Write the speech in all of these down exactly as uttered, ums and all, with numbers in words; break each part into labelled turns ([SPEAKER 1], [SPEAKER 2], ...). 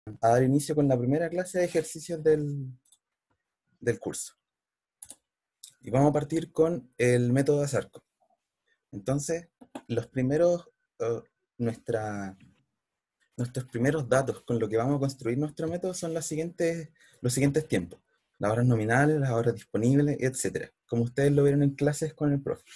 [SPEAKER 1] a dar inicio con la primera clase de ejercicios del, del curso. Y vamos a partir con el método de Zarco. Entonces, los primeros, uh, nuestra, nuestros primeros datos con lo que vamos a construir nuestro método son las siguientes, los siguientes tiempos. Las horas nominales, las horas disponibles, etcétera. Como ustedes lo vieron en clases con el profe.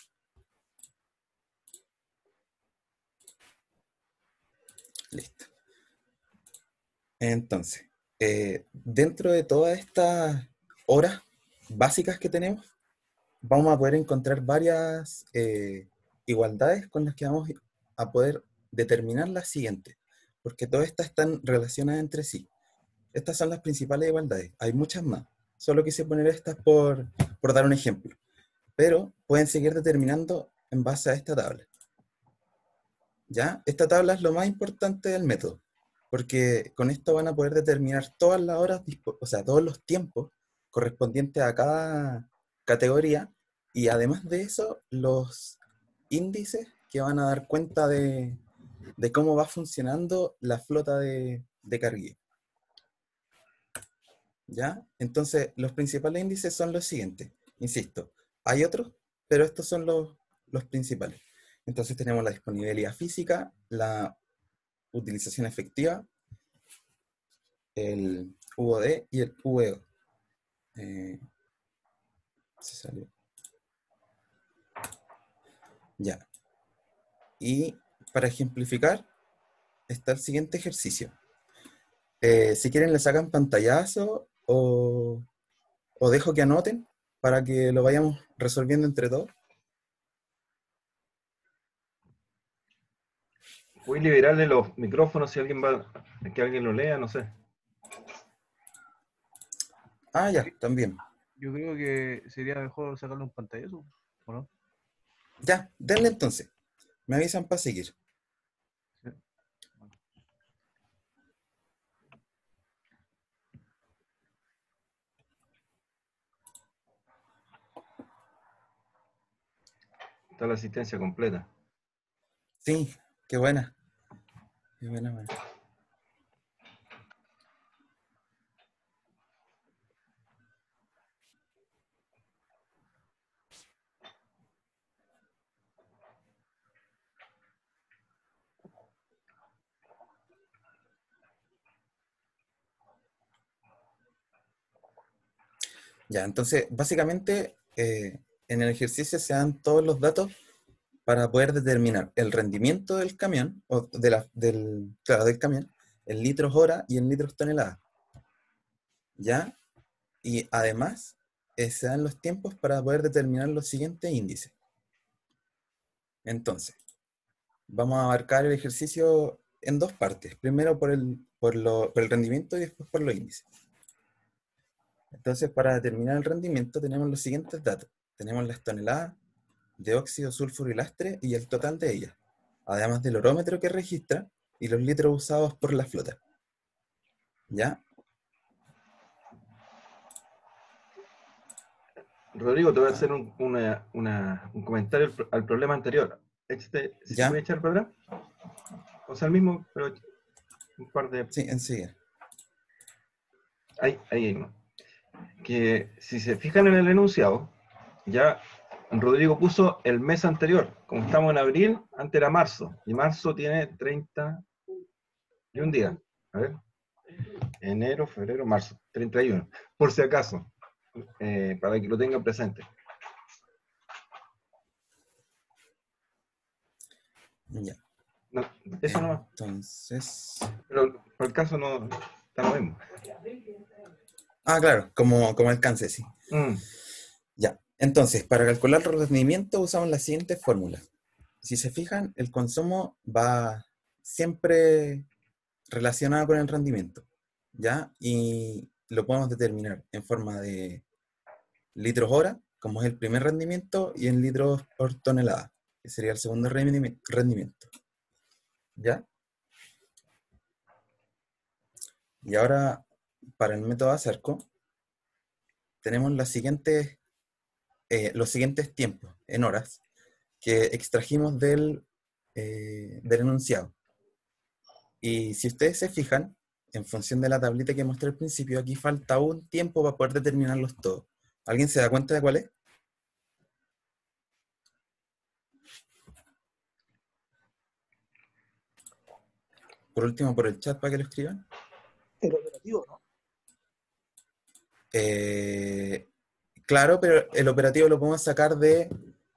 [SPEAKER 1] Listo. Entonces, eh, dentro de todas estas horas básicas que tenemos, vamos a poder encontrar varias eh, igualdades con las que vamos a poder determinar las siguientes, porque todas estas están relacionadas entre sí. Estas son las principales igualdades. Hay muchas más. Solo quise poner estas por, por dar un ejemplo. Pero pueden seguir determinando en base a esta tabla. ¿Ya? Esta tabla es lo más importante del método, porque con esto van a poder determinar todas las horas, o sea, todos los tiempos correspondientes a cada categoría, y además de eso, los índices que van a dar cuenta de, de cómo va funcionando la flota de, de carguillo. ¿Ya? Entonces, los principales índices son los siguientes. Insisto, hay otros, pero estos son los, los principales. Entonces tenemos la disponibilidad física, la utilización efectiva, el U O D y el U E O. Eh, se salió. Ya. Y para ejemplificar, está el siguiente ejercicio. Eh, si quieren, le sacan pantallazo o, o dejo que anoten para que lo vayamos resolviendo entre todos.
[SPEAKER 2] Voy a liberarle los micrófonos si alguien va, que alguien lo lea, no sé.
[SPEAKER 1] Ah, ya, también.
[SPEAKER 3] Yo creo que sería mejor sacarle un pantallazo, ¿o no?
[SPEAKER 1] Ya, denle entonces. Me avisan para seguir.
[SPEAKER 3] Sí.
[SPEAKER 2] Está la asistencia completa.
[SPEAKER 1] Sí, qué buena. Qué buena, buena. Ya, entonces, básicamente, eh, en el ejercicio se dan todos los datos para poder determinar el rendimiento del camión, o de la, del, claro, del camión, en litros hora y en litros tonelada. ¿Ya? Y además, eh, se dan los tiempos para poder determinar los siguientes índices. Entonces, vamos a abarcar el ejercicio en dos partes. Primero por el, por lo, por el rendimiento y después por los índices. Entonces, para determinar el rendimiento tenemos los siguientes datos. Tenemos las toneladas de óxido, sulfuro y lastre y el total de ellas, además del orómetro que registra y los litros usados por la flota. ¿Ya?
[SPEAKER 2] Rodrigo, te voy a hacer un, una, una, un comentario al, al problema anterior. Este, ¿sí se
[SPEAKER 1] ¿Ya?
[SPEAKER 2] puede echar para atrás? O sea, el mismo, pero un par de...
[SPEAKER 1] Sí, enseguida.
[SPEAKER 2] Ahí, ahí hay uno. Que si se fijan en el enunciado, ya Rodrigo puso el mes anterior. Como estamos en abril, antes era marzo. Y marzo tiene treinta y un días. A ver. Enero, febrero, marzo. treinta y uno. Por si acaso. Eh, para que lo tengan presente.
[SPEAKER 1] Ya.
[SPEAKER 2] No, eso nomás.
[SPEAKER 1] Entonces...
[SPEAKER 2] Pero por el caso no está lo mismo.
[SPEAKER 1] Ah, claro, como, como alcance, sí.
[SPEAKER 2] Mm.
[SPEAKER 1] Ya. Entonces, para calcular el rendimiento usamos la siguiente fórmula. Si se fijan, el consumo va siempre relacionado con el rendimiento, ¿ya? Y lo podemos determinar en forma de litros hora, como es el primer rendimiento, y en litros por tonelada, que sería el segundo rendimiento, ¿ya? Y ahora, para el método Acerco, tenemos las siguientes, eh, los siguientes tiempos en horas que extrajimos del, eh, del enunciado. Y si ustedes se fijan, en función de la tablita que mostré al principio, aquí falta un tiempo para poder determinarlos todos. ¿Alguien se da cuenta de cuál es? Por último, por el chat para que lo escriban.
[SPEAKER 4] El operativo, ¿no?
[SPEAKER 1] Eh, claro, pero el operativo lo podemos sacar de,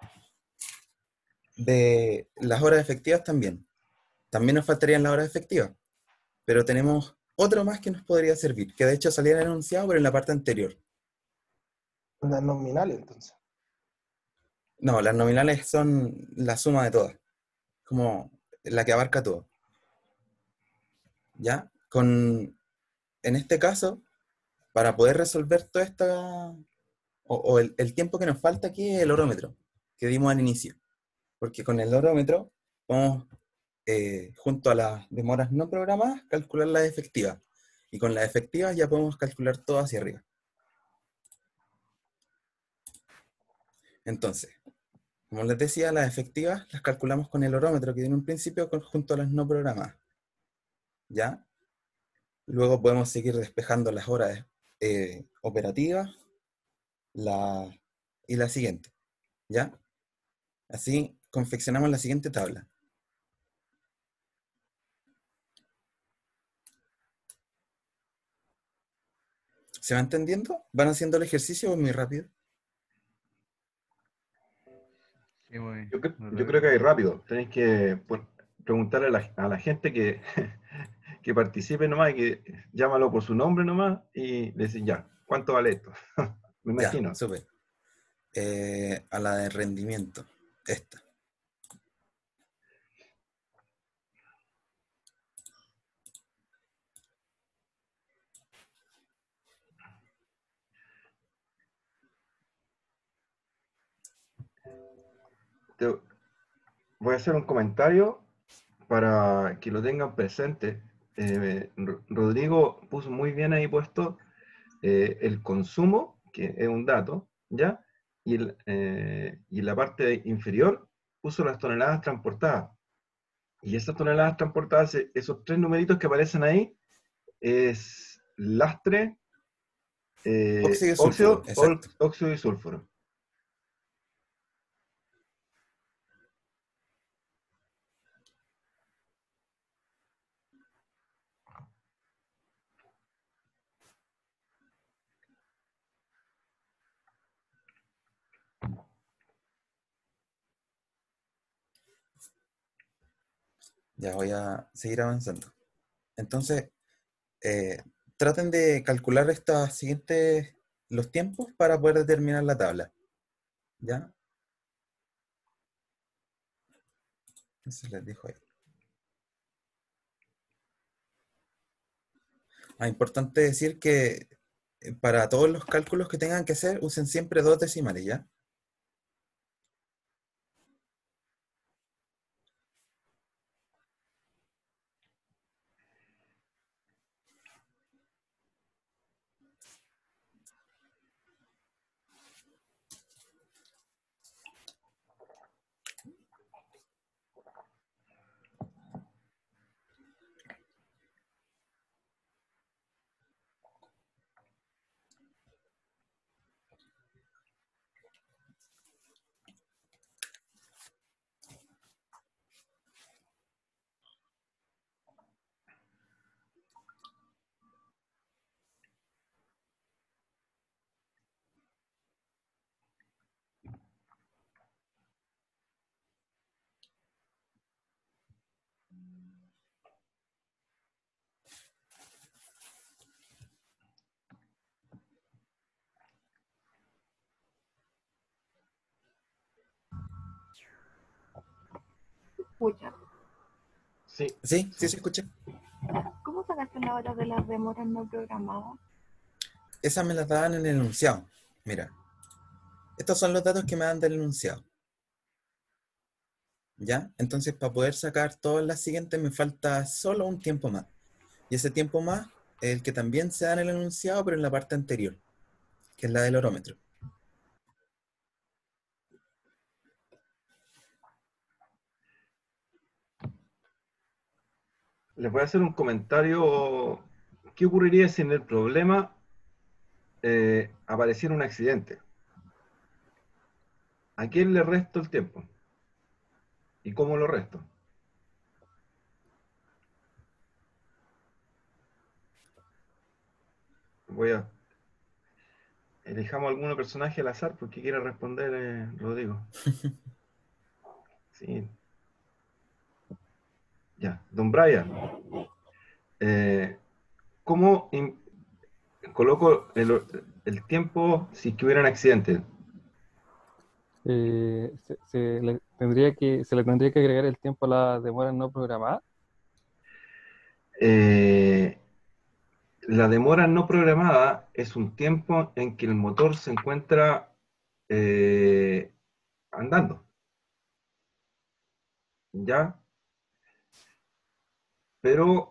[SPEAKER 1] de las horas efectivas también. También nos faltarían las horas efectivas. Pero tenemos otro más que nos podría servir, que de hecho salía en el enunciado, pero en la parte anterior.
[SPEAKER 4] Las nominales, entonces.
[SPEAKER 1] No, las nominales son la suma de todas, como la que abarca todo. ¿Ya? Con, en este caso, para poder resolver toda esta, o, o el, el tiempo que nos falta aquí es el horómetro, que dimos al inicio. Porque con el horómetro vamos, eh, junto a las demoras no programadas, calcular las efectivas. Y con las efectivas ya podemos calcular todo hacia arriba. Entonces, como les decía, las efectivas las calculamos con el horómetro que tiene un principio con- junto a las no programadas. ¿Ya? Luego podemos seguir despejando las horas eh, operativas la, y la siguiente. ¿Ya? Así confeccionamos la siguiente tabla. ¿Se va entendiendo? ¿Van haciendo el ejercicio o es muy rápido?
[SPEAKER 3] Sí, muy,
[SPEAKER 2] Yo, cre-
[SPEAKER 3] muy
[SPEAKER 2] yo creo que
[SPEAKER 3] rápido.
[SPEAKER 2] hay rápido. Tenéis que pues, preguntarle a la, a la gente que, que participe nomás y que llámalo por su nombre nomás y le decís, ya, ¿cuánto vale esto? Me
[SPEAKER 1] Ya,
[SPEAKER 2] imagino.
[SPEAKER 1] súper. Eh, a la de rendimiento. Esta.
[SPEAKER 2] Te- voy a hacer un comentario para que lo tengan presente. Eh, Ro- Rodrigo puso muy bien ahí puesto eh, el consumo, que es un dato, ¿ya? Y, el, eh, y en la parte inferior puso las toneladas transportadas. Y esas toneladas transportadas, e- esos tres numeritos que aparecen ahí, es lastre, eh,
[SPEAKER 1] Óxido de sulfuro,
[SPEAKER 2] óxido, ol-
[SPEAKER 1] exacto.
[SPEAKER 2] óxido y sulfuro.
[SPEAKER 1] Ya voy a seguir avanzando. Entonces, eh, traten de calcular estas siguientes, los tiempos para poder determinar la tabla. ¿Ya? Entonces les dejo ahí. Ah, importante decir que eh, para todos los cálculos que tengan que hacer, usen siempre dos decimales, ¿ya?
[SPEAKER 5] Escucha,
[SPEAKER 2] Sí,
[SPEAKER 1] ¿Sí? ¿Sí
[SPEAKER 2] sí.
[SPEAKER 1] se escucha?
[SPEAKER 5] ¿cómo sacaste la hora de las demoras no programadas?
[SPEAKER 1] Esas me las daban en el enunciado. Mira, estos son los datos que me dan del enunciado. ¿Ya? Entonces, para poder sacar todas las siguientes me falta solo un tiempo más. Y ese tiempo más es el que también se da en el enunciado, pero en la parte anterior, que es la del horómetro.
[SPEAKER 2] Les voy a hacer un comentario ¿qué ocurriría si en el problema eh, apareciera un accidente? ¿A quién le resto el tiempo? ¿Y cómo lo resto? Voy a... Elijamos alguno personaje al azar porque quiere responder eh, Rodrigo. Sí. Ya, Don Brian. Eh, ¿Cómo in- coloco el, el tiempo si que hubiera un accidente?
[SPEAKER 6] Eh, se, se le tendría que, se le tendría que agregar el tiempo a la demora no programada.
[SPEAKER 2] Eh, la demora no programada es un tiempo en que el motor se encuentra eh, andando, ¿ya? Pero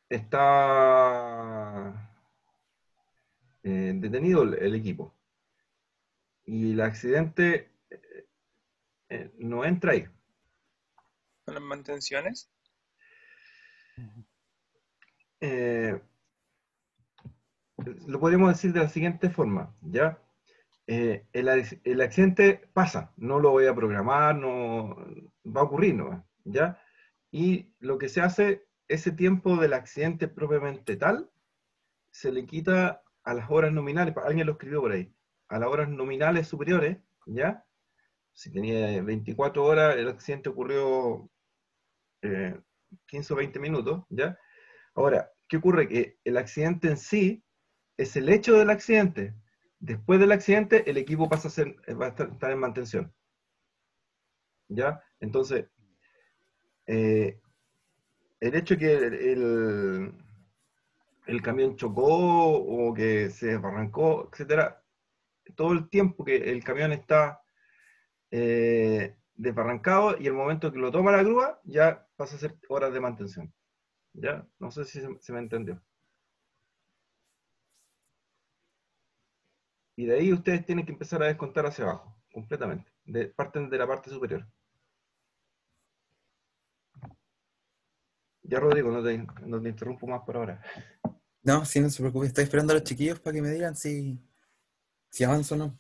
[SPEAKER 2] está eh, detenido el, el equipo. Y el accidente eh, eh, no entra ahí.
[SPEAKER 7] Con las mantenciones.
[SPEAKER 2] Eh, lo podríamos decir de la siguiente forma, ¿ya? Eh, el, el accidente pasa, no lo voy a programar, no va a ocurrir, ¿no? ¿Ya? Y lo que se hace, ese tiempo del accidente propiamente tal, se le quita a las horas nominales, alguien lo escribió por ahí, a las horas nominales superiores, ¿ya? Si tenía veinticuatro horas, el accidente ocurrió eh, quince o veinte minutos, ¿ya? Ahora, ¿qué ocurre? Que el accidente en sí es el hecho del accidente. Después del accidente, el equipo pasa a ser, va a estar, estar en mantención. ¿Ya? Entonces, eh, el hecho que el, el, el camión chocó o que se desbarrancó, etcétera, todo el tiempo que el camión está eh, desbarrancado y el momento que lo toma la grúa, ya pasa a ser horas de mantención. ¿Ya? No sé si se, se me entendió. Y de ahí ustedes tienen que empezar a descontar hacia abajo, completamente. De, parten de la parte superior. Ya, Rodrigo, no te, no te interrumpo más por ahora.
[SPEAKER 1] No, sí, no se preocupe. Estoy esperando a los chiquillos para que me digan si, si avanzo o no.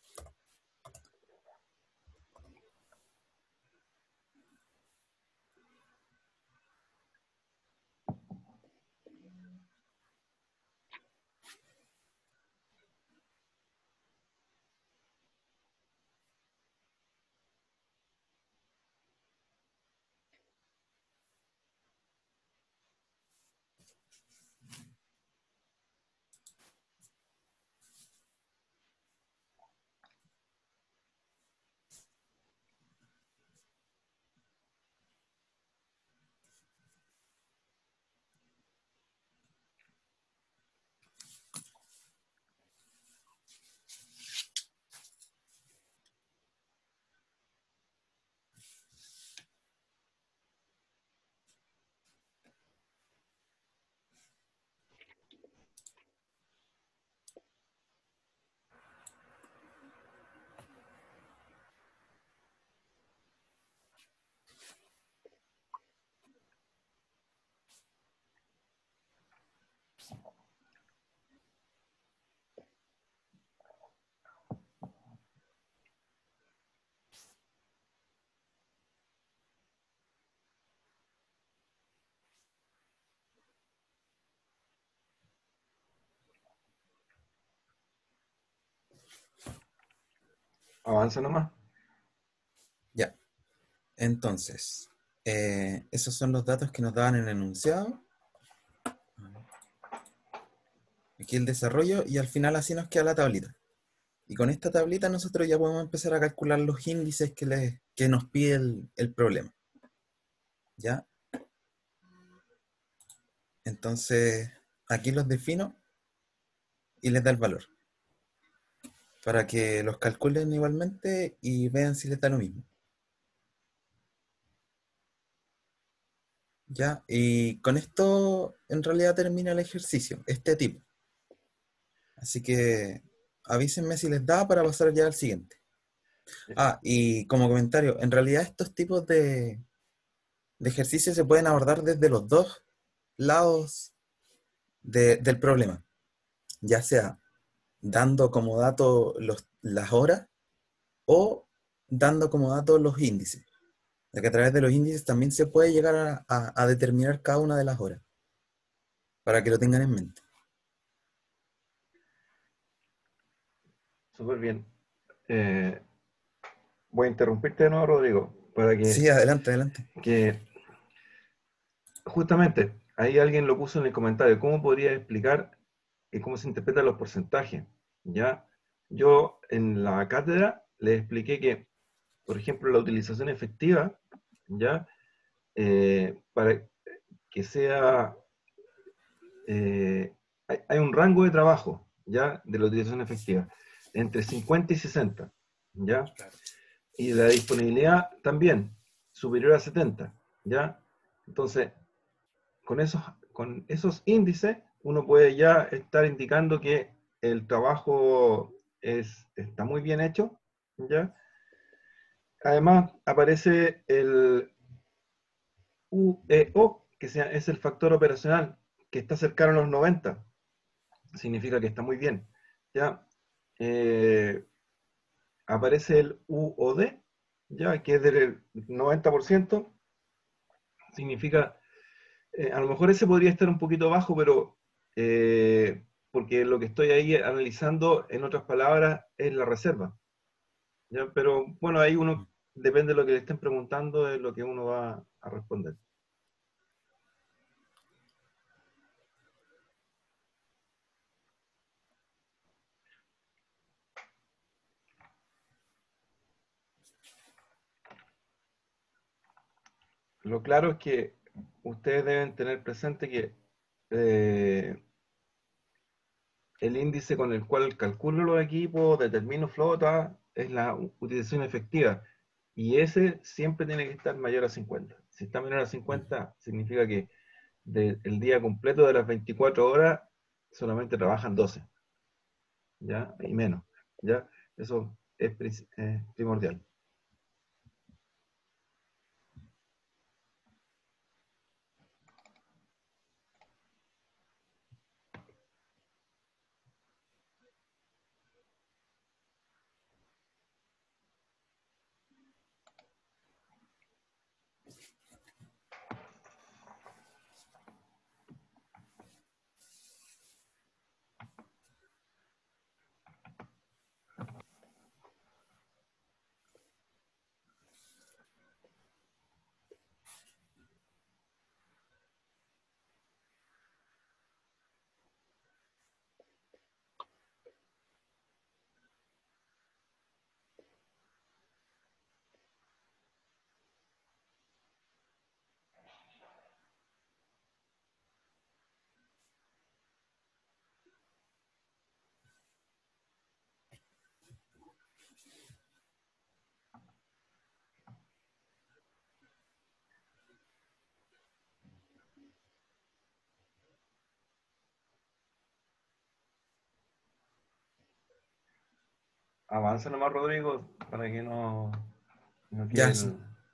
[SPEAKER 2] Avanza nomás.
[SPEAKER 1] Ya. Entonces, eh, esos son los datos que nos daban en el enunciado. Aquí el desarrollo y al final así nos queda la tablita. Y con esta tablita nosotros ya podemos empezar a calcular los índices que, le, que nos pide el, el problema. ¿Ya? Entonces, aquí los defino y les da el valor. Para que los calculen igualmente y vean si les da lo mismo. ¿Ya? Y con esto en realidad termina el ejercicio, este tipo. Así que avísenme si les da para pasar ya al siguiente. Ah, y como comentario, en realidad estos tipos de, de ejercicios se pueden abordar desde los dos lados de- del problema, ya sea dando como dato los, las horas o dando como dato los índices, ya que a través de los índices también se puede llegar a, a- a determinar cada una de las horas, para que lo tengan en mente.
[SPEAKER 2] Súper bien. Eh, voy a interrumpirte de nuevo, Rodrigo, para que,
[SPEAKER 1] Sí, adelante, adelante.
[SPEAKER 2] que justamente ahí alguien lo puso en el comentario. ¿Cómo podría explicar eh, cómo se interpretan los porcentajes? ¿Ya? Yo en la cátedra le expliqué que, por ejemplo, la utilización efectiva, ¿ya? Eh, para que sea, eh, hay, hay un rango de trabajo, ¿ya? De la utilización efectiva, entre cincuenta y sesenta, ¿ya? Y la disponibilidad también, superior a setenta, ¿ya? Entonces, con esos, con esos índices, uno puede ya estar indicando que el trabajo es, está muy bien hecho, ¿ya? Además, aparece el U E O, que sea, es el factor operacional, que está cercano a los noventa. Significa que está muy bien, ¿ya? Eh, aparece el U O D, ¿ya? Que es del noventa por ciento. Significa, eh, a lo mejor ese podría estar un poquito bajo, pero eh, porque lo que estoy ahí analizando, en otras palabras, es la reserva, ¿ya? Pero bueno, ahí uno, depende de lo que le estén preguntando, es lo que uno va a responder. Lo claro es que ustedes deben tener presente que eh, el índice con el cual calculo los equipos, determino flota, es la utilización efectiva. Y ese siempre tiene que estar mayor a cincuenta. Si está menor a cincuenta, significa que del día completo de las veinticuatro horas, solamente trabajan doce, ¿ya? Y menos, ¿ya? Eso es eh, primordial. Avanza nomás, Rodrigo, para que no, no quede
[SPEAKER 1] Ya,
[SPEAKER 2] el...
[SPEAKER 1] sí.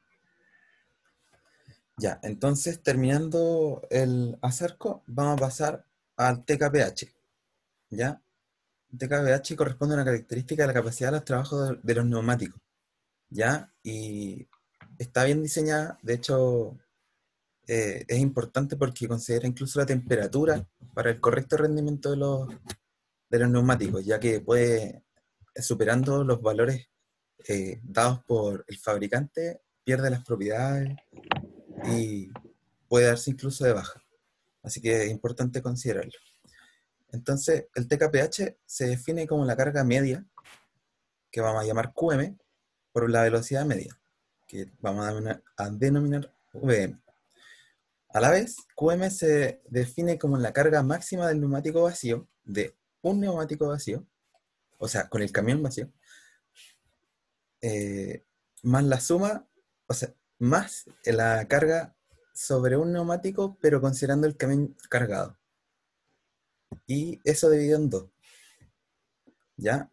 [SPEAKER 1] Ya, entonces terminando el acerco, vamos a pasar al T K P H, ¿ya? T K P H corresponde a una característica de la capacidad de los trabajos de, de los neumáticos, ¿ya? Y está bien diseñada, de hecho, eh, es importante porque considera incluso la temperatura para el correcto rendimiento de los, de los neumáticos, ya que puede, superando los valores eh, dados por el fabricante, pierde las propiedades y puede darse incluso de baja. Así que es importante considerarlo. Entonces, el T K P H se define como la carga media, que vamos a llamar Q M, por la velocidad media, que vamos a denominar, a denominar V M. A la vez, Q M se define como la carga máxima del neumático vacío, de un neumático vacío, o sea, con el camión vacío, eh, más la suma, o sea, más la carga sobre un neumático, pero considerando el camión cargado. Y eso dividido en dos, ¿ya?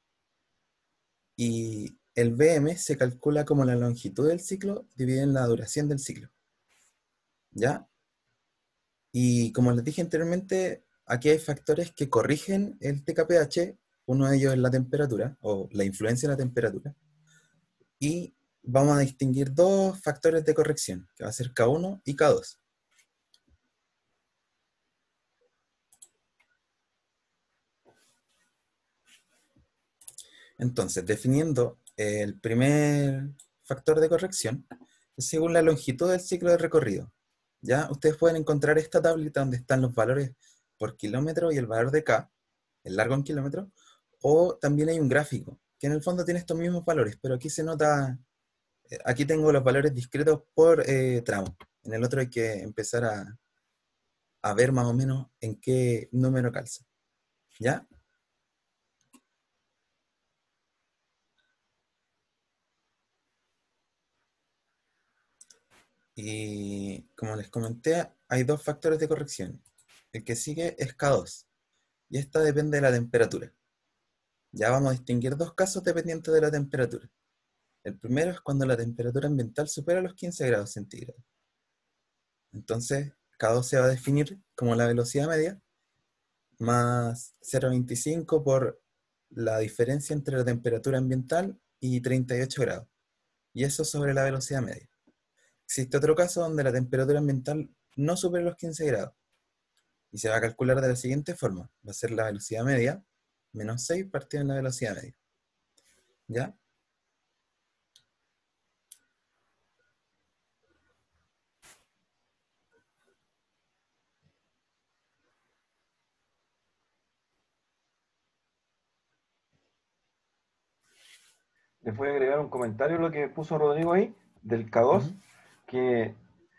[SPEAKER 1] Y el V M se calcula como la longitud del ciclo dividida en la duración del ciclo, ¿ya? Y como les dije anteriormente, aquí hay factores que corrigen el T K P H, uno de ellos es la temperatura, o la influencia de la temperatura, y vamos a distinguir dos factores de corrección, que va a ser K uno y K dos. Entonces, definiendo el primer factor de corrección, es según la longitud del ciclo de recorrido. Ya ustedes pueden encontrar esta tablita donde están los valores por kilómetro y el valor de K, el largo en kilómetros, o también hay un gráfico, que en el fondo tiene estos mismos valores, pero aquí se nota, eh, aquí tengo los valores discretos por eh, tramo. En el otro hay que empezar a, a ver más o menos en qué número calza. ¿Ya? Y como les comenté, hay dos factores de corrección. El que sigue es K dos, y esta depende de la temperatura. Ya vamos a distinguir dos casos dependientes de la temperatura. El primero es cuando la temperatura ambiental supera los quince grados centígrados. Entonces, K dos se va a definir como la velocidad media más cero coma veinticinco por la diferencia entre la temperatura ambiental y treinta y ocho grados. Y eso sobre la velocidad media. Existe otro caso donde la temperatura ambiental no supera los quince grados. Y se va a calcular de la siguiente forma. Va a ser la velocidad media menos seis partido en la velocidad media. ¿Ya?
[SPEAKER 2] Les voy a agregar un comentario a lo que puso Rodrigo ahí, del K dos,
[SPEAKER 1] Ujú.
[SPEAKER 2] que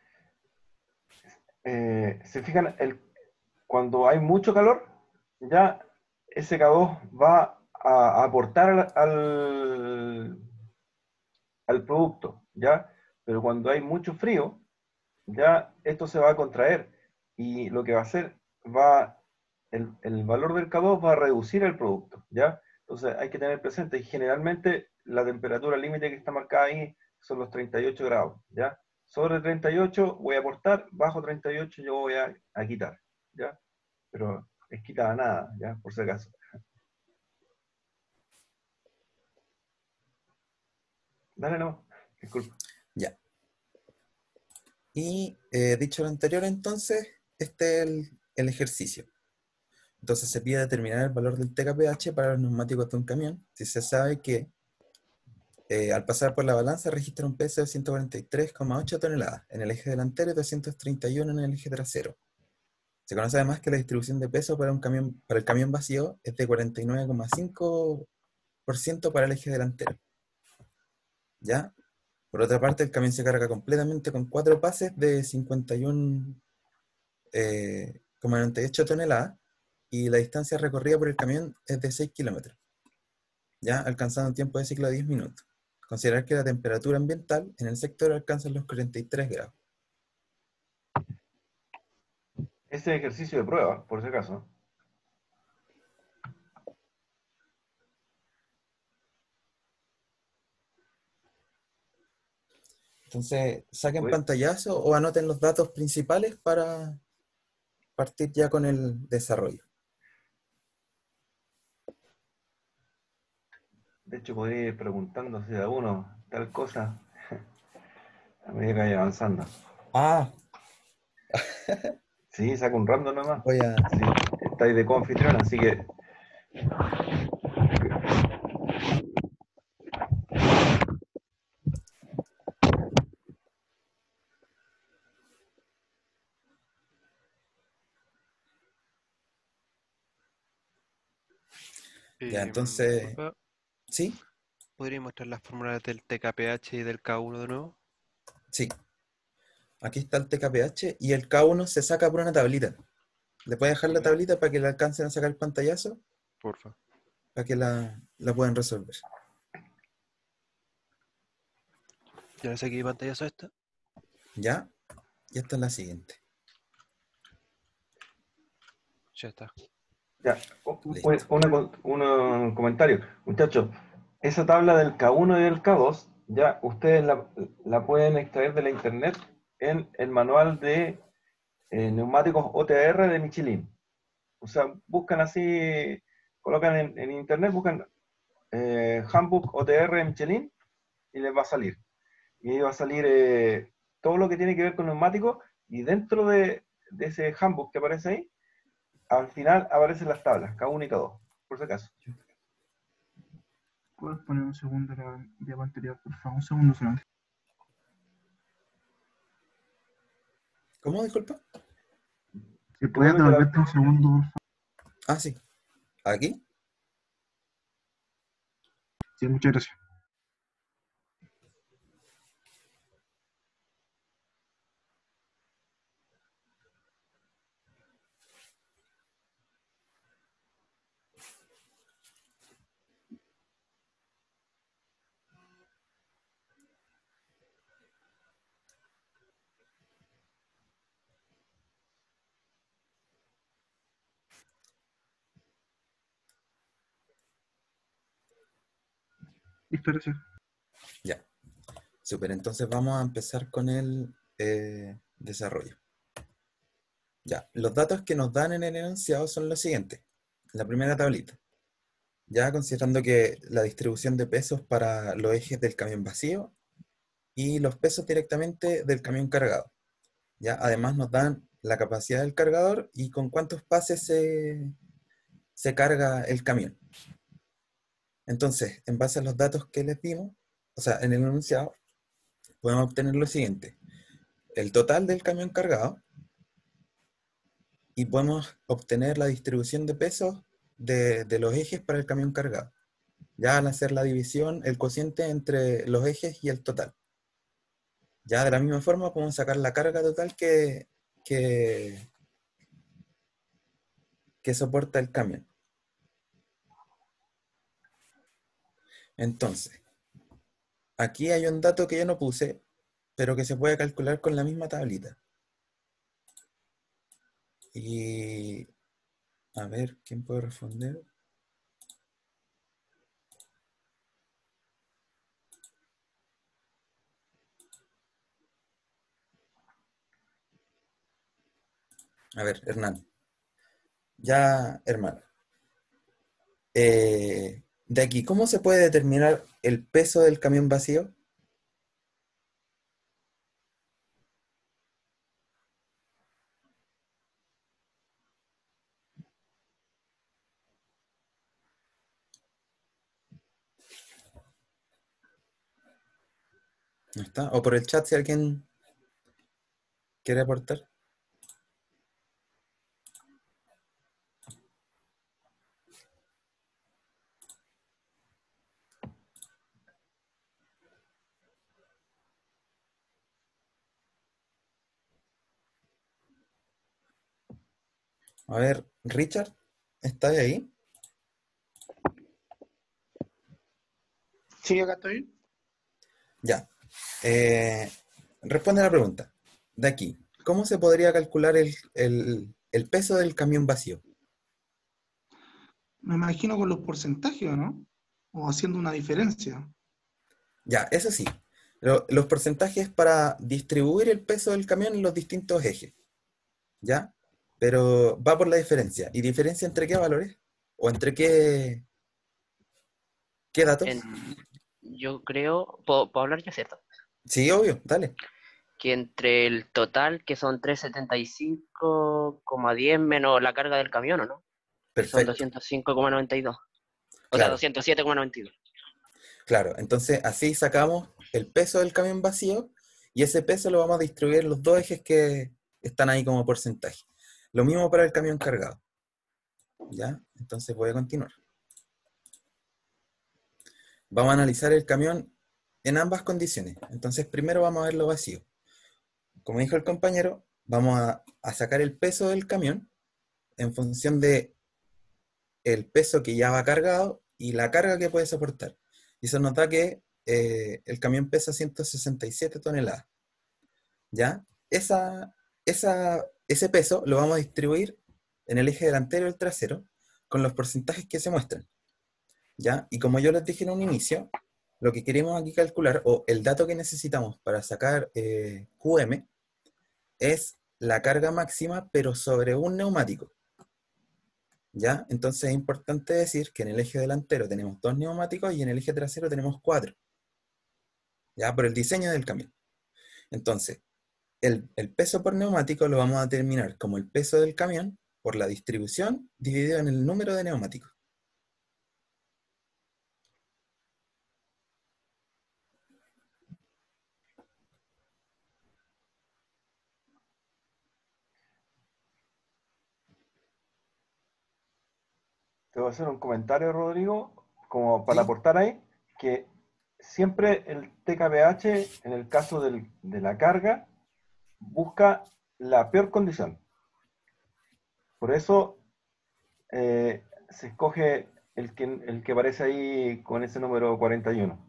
[SPEAKER 2] eh, se fijan, el, cuando hay mucho calor, ya ese K dos va a, a aportar al, al, al producto, ¿ya? Pero cuando hay mucho frío, ya esto se va a contraer y lo que va a hacer, va, el, el valor del K dos va a reducir el producto, ¿ya? Entonces hay que tener presente, y generalmente la temperatura límite que está marcada ahí son los treinta y ocho grados, ¿ya? Sobre treinta y ocho voy a aportar, bajo treinta y ocho yo voy a, a quitar, ¿ya? Pero es quitada nada, ¿ya? Por si acaso. Dale, no, disculpa.
[SPEAKER 1] Ya. Y eh, dicho lo anterior, entonces, este es el, el ejercicio. Entonces se pide determinar el valor del T K P H para los neumáticos de un camión, si se sabe que eh, al pasar por la balanza registra un peso de ciento cuarenta y tres coma ocho toneladas en el eje delantero y doscientos treinta y uno en el eje trasero. Se conoce además que la distribución de peso para, un camión, para el camión vacío es de cuarenta y nueve coma cinco por ciento para el eje delantero. ¿Ya? Por otra parte, el camión se carga completamente con cuatro pases de cincuenta y uno coma noventa y ocho toneladas y la distancia recorrida por el camión es de seis kilómetros, ya alcanzando un tiempo de ciclo de diez minutos. Considerar que la temperatura ambiental en el sector alcanza los cuarenta y tres grados.
[SPEAKER 2] Ese ejercicio de prueba, por si acaso.
[SPEAKER 1] Entonces, saquen
[SPEAKER 2] Uy,
[SPEAKER 1] pantallazo o anoten los datos principales para partir ya con el desarrollo.
[SPEAKER 2] de hecho, podría ir preguntando si a uno tal cosa a medida que vaya avanzando.
[SPEAKER 1] Ah,
[SPEAKER 2] Sí, saca un random nomás.
[SPEAKER 1] voy a...
[SPEAKER 2] Sí, estáis de coanfitrión, así que
[SPEAKER 1] Ya,
[SPEAKER 8] Eh,
[SPEAKER 1] entonces,
[SPEAKER 8] disculpa,
[SPEAKER 1] ¿sí?
[SPEAKER 8] ¿podría mostrar las fórmulas del T K P H y del K uno de nuevo?
[SPEAKER 1] Sí. Aquí está el T K P H y el K uno se saca por una tablita. ¿Le puedes dejar la
[SPEAKER 8] Ya,
[SPEAKER 1] tablita para que le alcancen a sacar el pantallazo?
[SPEAKER 8] porfa.
[SPEAKER 1] Para que la, la puedan resolver.
[SPEAKER 8] Ya le saqué pantallazo a esta.
[SPEAKER 1] ¿Ya? Y esta es la siguiente.
[SPEAKER 8] Ya está.
[SPEAKER 2] ya, un,
[SPEAKER 1] Listo.
[SPEAKER 2] una- un comentario. Muchachos, esa tabla del K uno y del K dos, ya ustedes la, la pueden extraer de la internet en el manual de eh, neumáticos O T R de Michelin. O sea, buscan así, colocan en, en internet, buscan eh, Handbook O T R Michelin y les va a salir. Y ahí va a salir eh, todo lo que tiene que ver con neumáticos, y dentro de, de ese handbook que aparece ahí, al final aparecen las tablas, cada uno y cada dos, por si acaso.
[SPEAKER 9] ¿Puedes poner un segundo la diapositiva anterior, por favor? Un segundo solamente.
[SPEAKER 1] ¿Cómo, disculpa?
[SPEAKER 9] Si puedes devolverte un segundo, por favor.
[SPEAKER 1] Ah, sí. ¿Aquí?
[SPEAKER 9] Sí, muchas gracias. Listo, gracias.
[SPEAKER 1] Ya. Súper, entonces vamos a empezar con el eh, desarrollo. Ya, los datos que nos dan en el enunciado son los siguientes. La primera tablita. Ya considerando que la distribución de pesos para los ejes del camión vacío y los pesos directamente del camión cargado. Ya, además nos dan la capacidad del cargador y con cuántos pases se, se carga el camión. Entonces, en base a los datos que les dimos, o sea, en el enunciado, podemos obtener lo siguiente: el total del camión cargado, y podemos obtener la distribución de pesos de, de los ejes para el camión cargado. Ya al hacer la división, el cociente entre los ejes y el total. Ya de la misma forma podemos sacar la carga total que, que, que soporta el camión. Entonces, aquí hay un dato que yo no puse, pero que se puede calcular con la misma tablita. Y a ver, ¿quién puede responder? A ver, Hernán. Ya, hermano. Eh, de aquí, ¿cómo se puede determinar el peso del camión vacío? ¿No está? O por el chat si alguien quiere aportar. A ver, Richard, ¿está ahí?
[SPEAKER 4] Sí, acá estoy.
[SPEAKER 1] Ya. Eh, responde a la pregunta. De aquí, ¿cómo se podría calcular el, el, el peso del camión vacío?
[SPEAKER 9] Me imagino con los porcentajes, ¿no? O haciendo una diferencia.
[SPEAKER 1] Ya, eso sí. Lo- los porcentajes para distribuir el peso del camión en los distintos ejes. ¿Ya? Pero va por la diferencia. ¿Y diferencia entre qué valores? ¿O entre qué, qué datos?
[SPEAKER 10] En- yo creo, ¿puedo, puedo hablar ya, cierto?
[SPEAKER 1] Sí, obvio, dale.
[SPEAKER 10] Que entre el total, que son trescientos setenta y cinco coma diez menos la carga del camión, ¿o no? Que son
[SPEAKER 1] Perfecto.
[SPEAKER 10] doscientos cinco coma noventa y dos. O sea,
[SPEAKER 1] Claro,
[SPEAKER 10] doscientos siete coma noventa y dos.
[SPEAKER 1] claro. Entonces, así sacamos el peso del camión vacío y ese peso lo vamos a distribuir en los dos ejes que están ahí como porcentaje. Lo mismo para el camión cargado. ¿Ya? Entonces voy a continuar. Vamos a analizar el camión en ambas condiciones. Entonces, primero vamos a ver lo vacío. Como dijo el compañero, vamos a, a sacar el peso del camión en función de el peso que ya va cargado y la carga que puede soportar. Y eso nos da que eh, el camión pesa ciento sesenta y siete toneladas. ¿Ya? Esa, esa, ese peso lo vamos a distribuir en el eje delantero y el trasero con los porcentajes que se muestran. ¿Ya? Y como yo les dije en un inicio, lo que queremos aquí calcular, o el dato que necesitamos para sacar eh, Q M, es la carga máxima, pero sobre un neumático. ¿Ya? Entonces es importante decir que en el eje delantero tenemos dos neumáticos y en el eje trasero tenemos cuatro. ¿Ya? Por el diseño del camión. Entonces, el, el peso por neumático lo vamos a determinar como el peso del camión por la distribución dividido en el número de neumáticos.
[SPEAKER 2] Te voy a hacer un comentario, Rodrigo, como para
[SPEAKER 1] ¿Sí?
[SPEAKER 2] aportar ahí, que siempre el T K P H, en el caso del, de la carga, busca la peor condición. Por eso eh, se escoge el que, el que aparece ahí con ese número cuarenta y uno.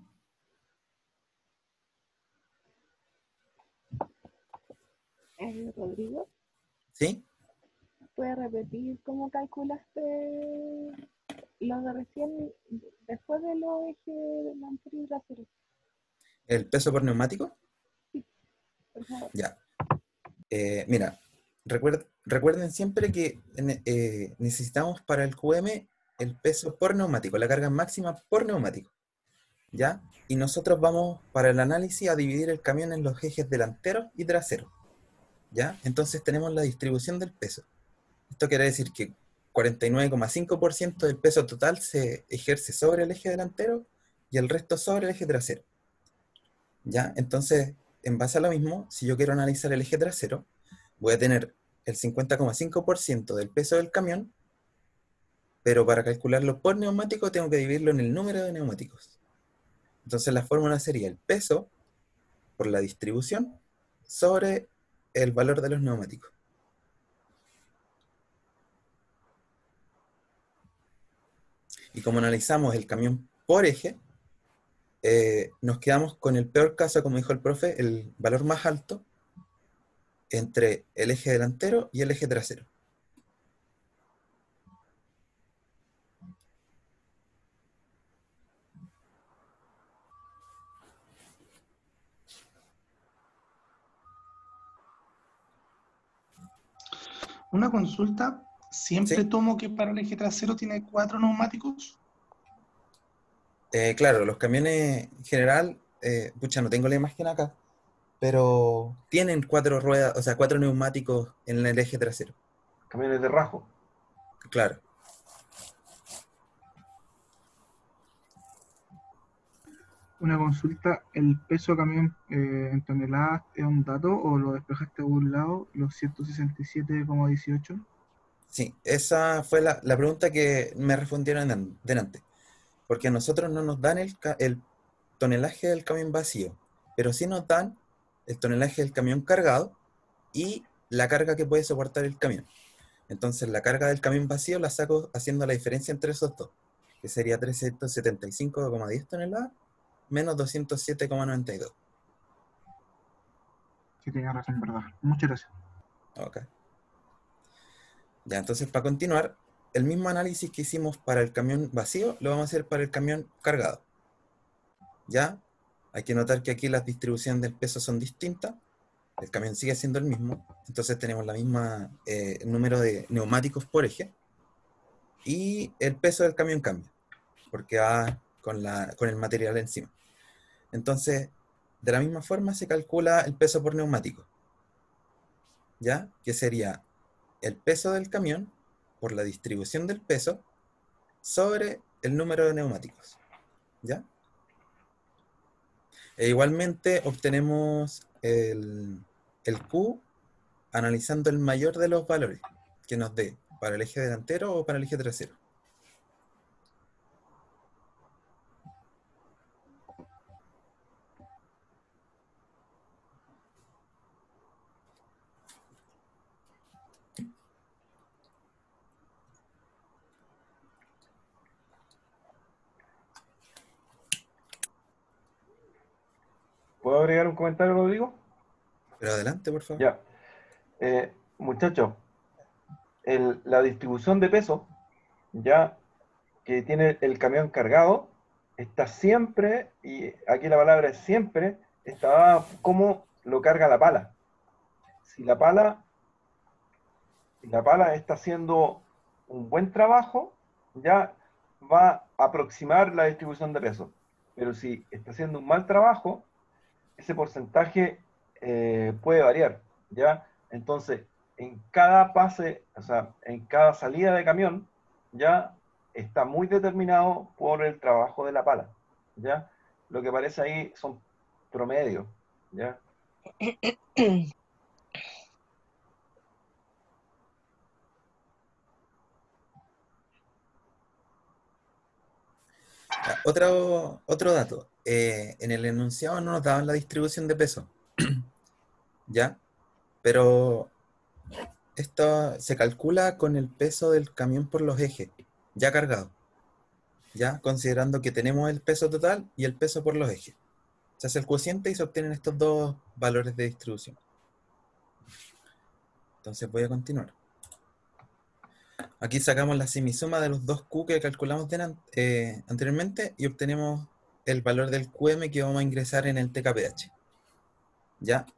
[SPEAKER 5] Eh, Rodrigo,
[SPEAKER 1] ¿Sí?
[SPEAKER 5] ¿puedes repetir cómo calculaste lo de recién, después de los ejes delantero y trasero?
[SPEAKER 1] ¿El peso por neumático?
[SPEAKER 5] Sí, por favor.
[SPEAKER 1] Ya. Eh, mira, recuer- recuerden siempre que ne- eh, necesitamos para el Q M el peso por neumático, la carga máxima por neumático. ¿Ya? Y nosotros vamos para el análisis a dividir el camión en los ejes delanteros y traseros. ¿Ya? Entonces tenemos la distribución del peso. Esto quiere decir que cuarenta y nueve coma cinco por ciento del peso total se ejerce sobre el eje delantero y el resto sobre el eje trasero. ¿Ya? Entonces, en base a lo mismo, si yo quiero analizar el eje trasero, voy a tener el cincuenta coma cinco por ciento del peso del camión, pero para calcularlo por neumático tengo que dividirlo en el número de neumáticos. Entonces la fórmula sería el peso por la distribución sobre el valor de los neumáticos. Y como analizamos el camión por eje, eh, nos quedamos con el peor caso, como dijo el profe, el valor más alto entre el eje delantero y el eje trasero.
[SPEAKER 9] Una consulta, ¿siempre
[SPEAKER 1] ¿Sí?
[SPEAKER 9] tomo que para el eje trasero tiene cuatro neumáticos?
[SPEAKER 1] Eh, claro, los camiones en general, eh, pucha, no tengo la imagen acá, pero tienen cuatro ruedas, o sea, cuatro neumáticos en el eje trasero.
[SPEAKER 2] Camiones de rajo.
[SPEAKER 1] Claro.
[SPEAKER 3] Una consulta, ¿el peso camión eh, en toneladas es un dato o lo despejaste de un lado, los ciento sesenta y siete coma dieciocho?
[SPEAKER 1] Sí, esa fue la, la pregunta que me respondieron an- delante. Porque a nosotros no nos dan el, ca- el tonelaje del camión vacío, pero sí nos dan el tonelaje del camión cargado y la carga que puede soportar el camión. Entonces la carga del camión vacío la saco haciendo la diferencia entre esos dos, que sería trescientos setenta y cinco coma diez toneladas menos doscientos siete coma noventa y dos.
[SPEAKER 3] Sí, tienes razón, verdad. Muchas gracias.
[SPEAKER 1] Ok. Ya, entonces para continuar, el mismo análisis que hicimos para el camión vacío, lo vamos a hacer para el camión cargado. ¿Ya? Hay que notar que aquí las distribuciones del peso son distintas. El camión sigue siendo el mismo. Entonces tenemos la misma eh, número de neumáticos por eje. Y el peso del camión cambia, porque va con, la, con el material encima. Entonces, de la misma forma se calcula el peso por neumático. ¿Ya? Que sería el peso del camión por la distribución del peso sobre el número de neumáticos. ¿Ya? E igualmente obtenemos el, el Q analizando el mayor de los valores que nos dé para el eje delantero o para el eje trasero.
[SPEAKER 2] ¿Puedo agregar un comentario, Rodrigo?
[SPEAKER 1] Pero adelante, por favor.
[SPEAKER 2] Ya. Eh, muchachos, el- la distribución de peso, ya que tiene el camión cargado, está siempre, y aquí la palabra es siempre, está dada como lo carga la pala. Si la pala, si la pala está siendo un buen trabajo, ya va a aproximar la distribución de peso. Pero si está haciendo un mal trabajo, ese porcentaje eh, puede variar, ¿ya? Entonces, en cada pase, o sea, en cada salida de camión, ya está muy determinado por el trabajo de la pala, ¿ya? Lo que aparece ahí son promedios, ¿ya?
[SPEAKER 1] Ya, otro, otro dato. Eh, en el enunciado no nos daban la distribución de peso, ¿ya? Pero esto se calcula con el peso del camión por los ejes, ya cargado, ¿ya? Considerando que tenemos el peso total y el peso por los ejes. Se hace el cociente y se obtienen estos dos valores de distribución. Entonces voy a continuar. Aquí sacamos la semisuma de los dos Q que calculamos de, eh, anteriormente y obtenemos el valor del Q M que vamos a ingresar en el T K P H. ¿Ya?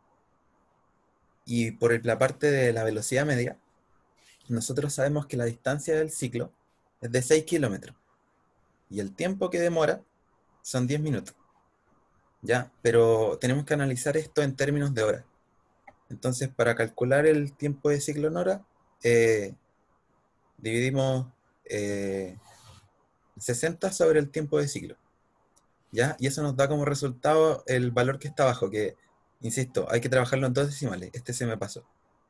[SPEAKER 1] Y por el- la parte de la velocidad media, nosotros sabemos que la distancia del ciclo es de seis kilómetros. Y el tiempo que demora son diez minutos. ¿Ya? Pero tenemos que analizar esto en términos de horas. Entonces, para calcular el tiempo de ciclo en hora, eh, dividimos eh, sesenta sobre el tiempo de ciclo, ¿ya? Y eso nos da como resultado el valor que está abajo, que, insisto, hay que trabajarlo en dos decimales. Este se me pasó.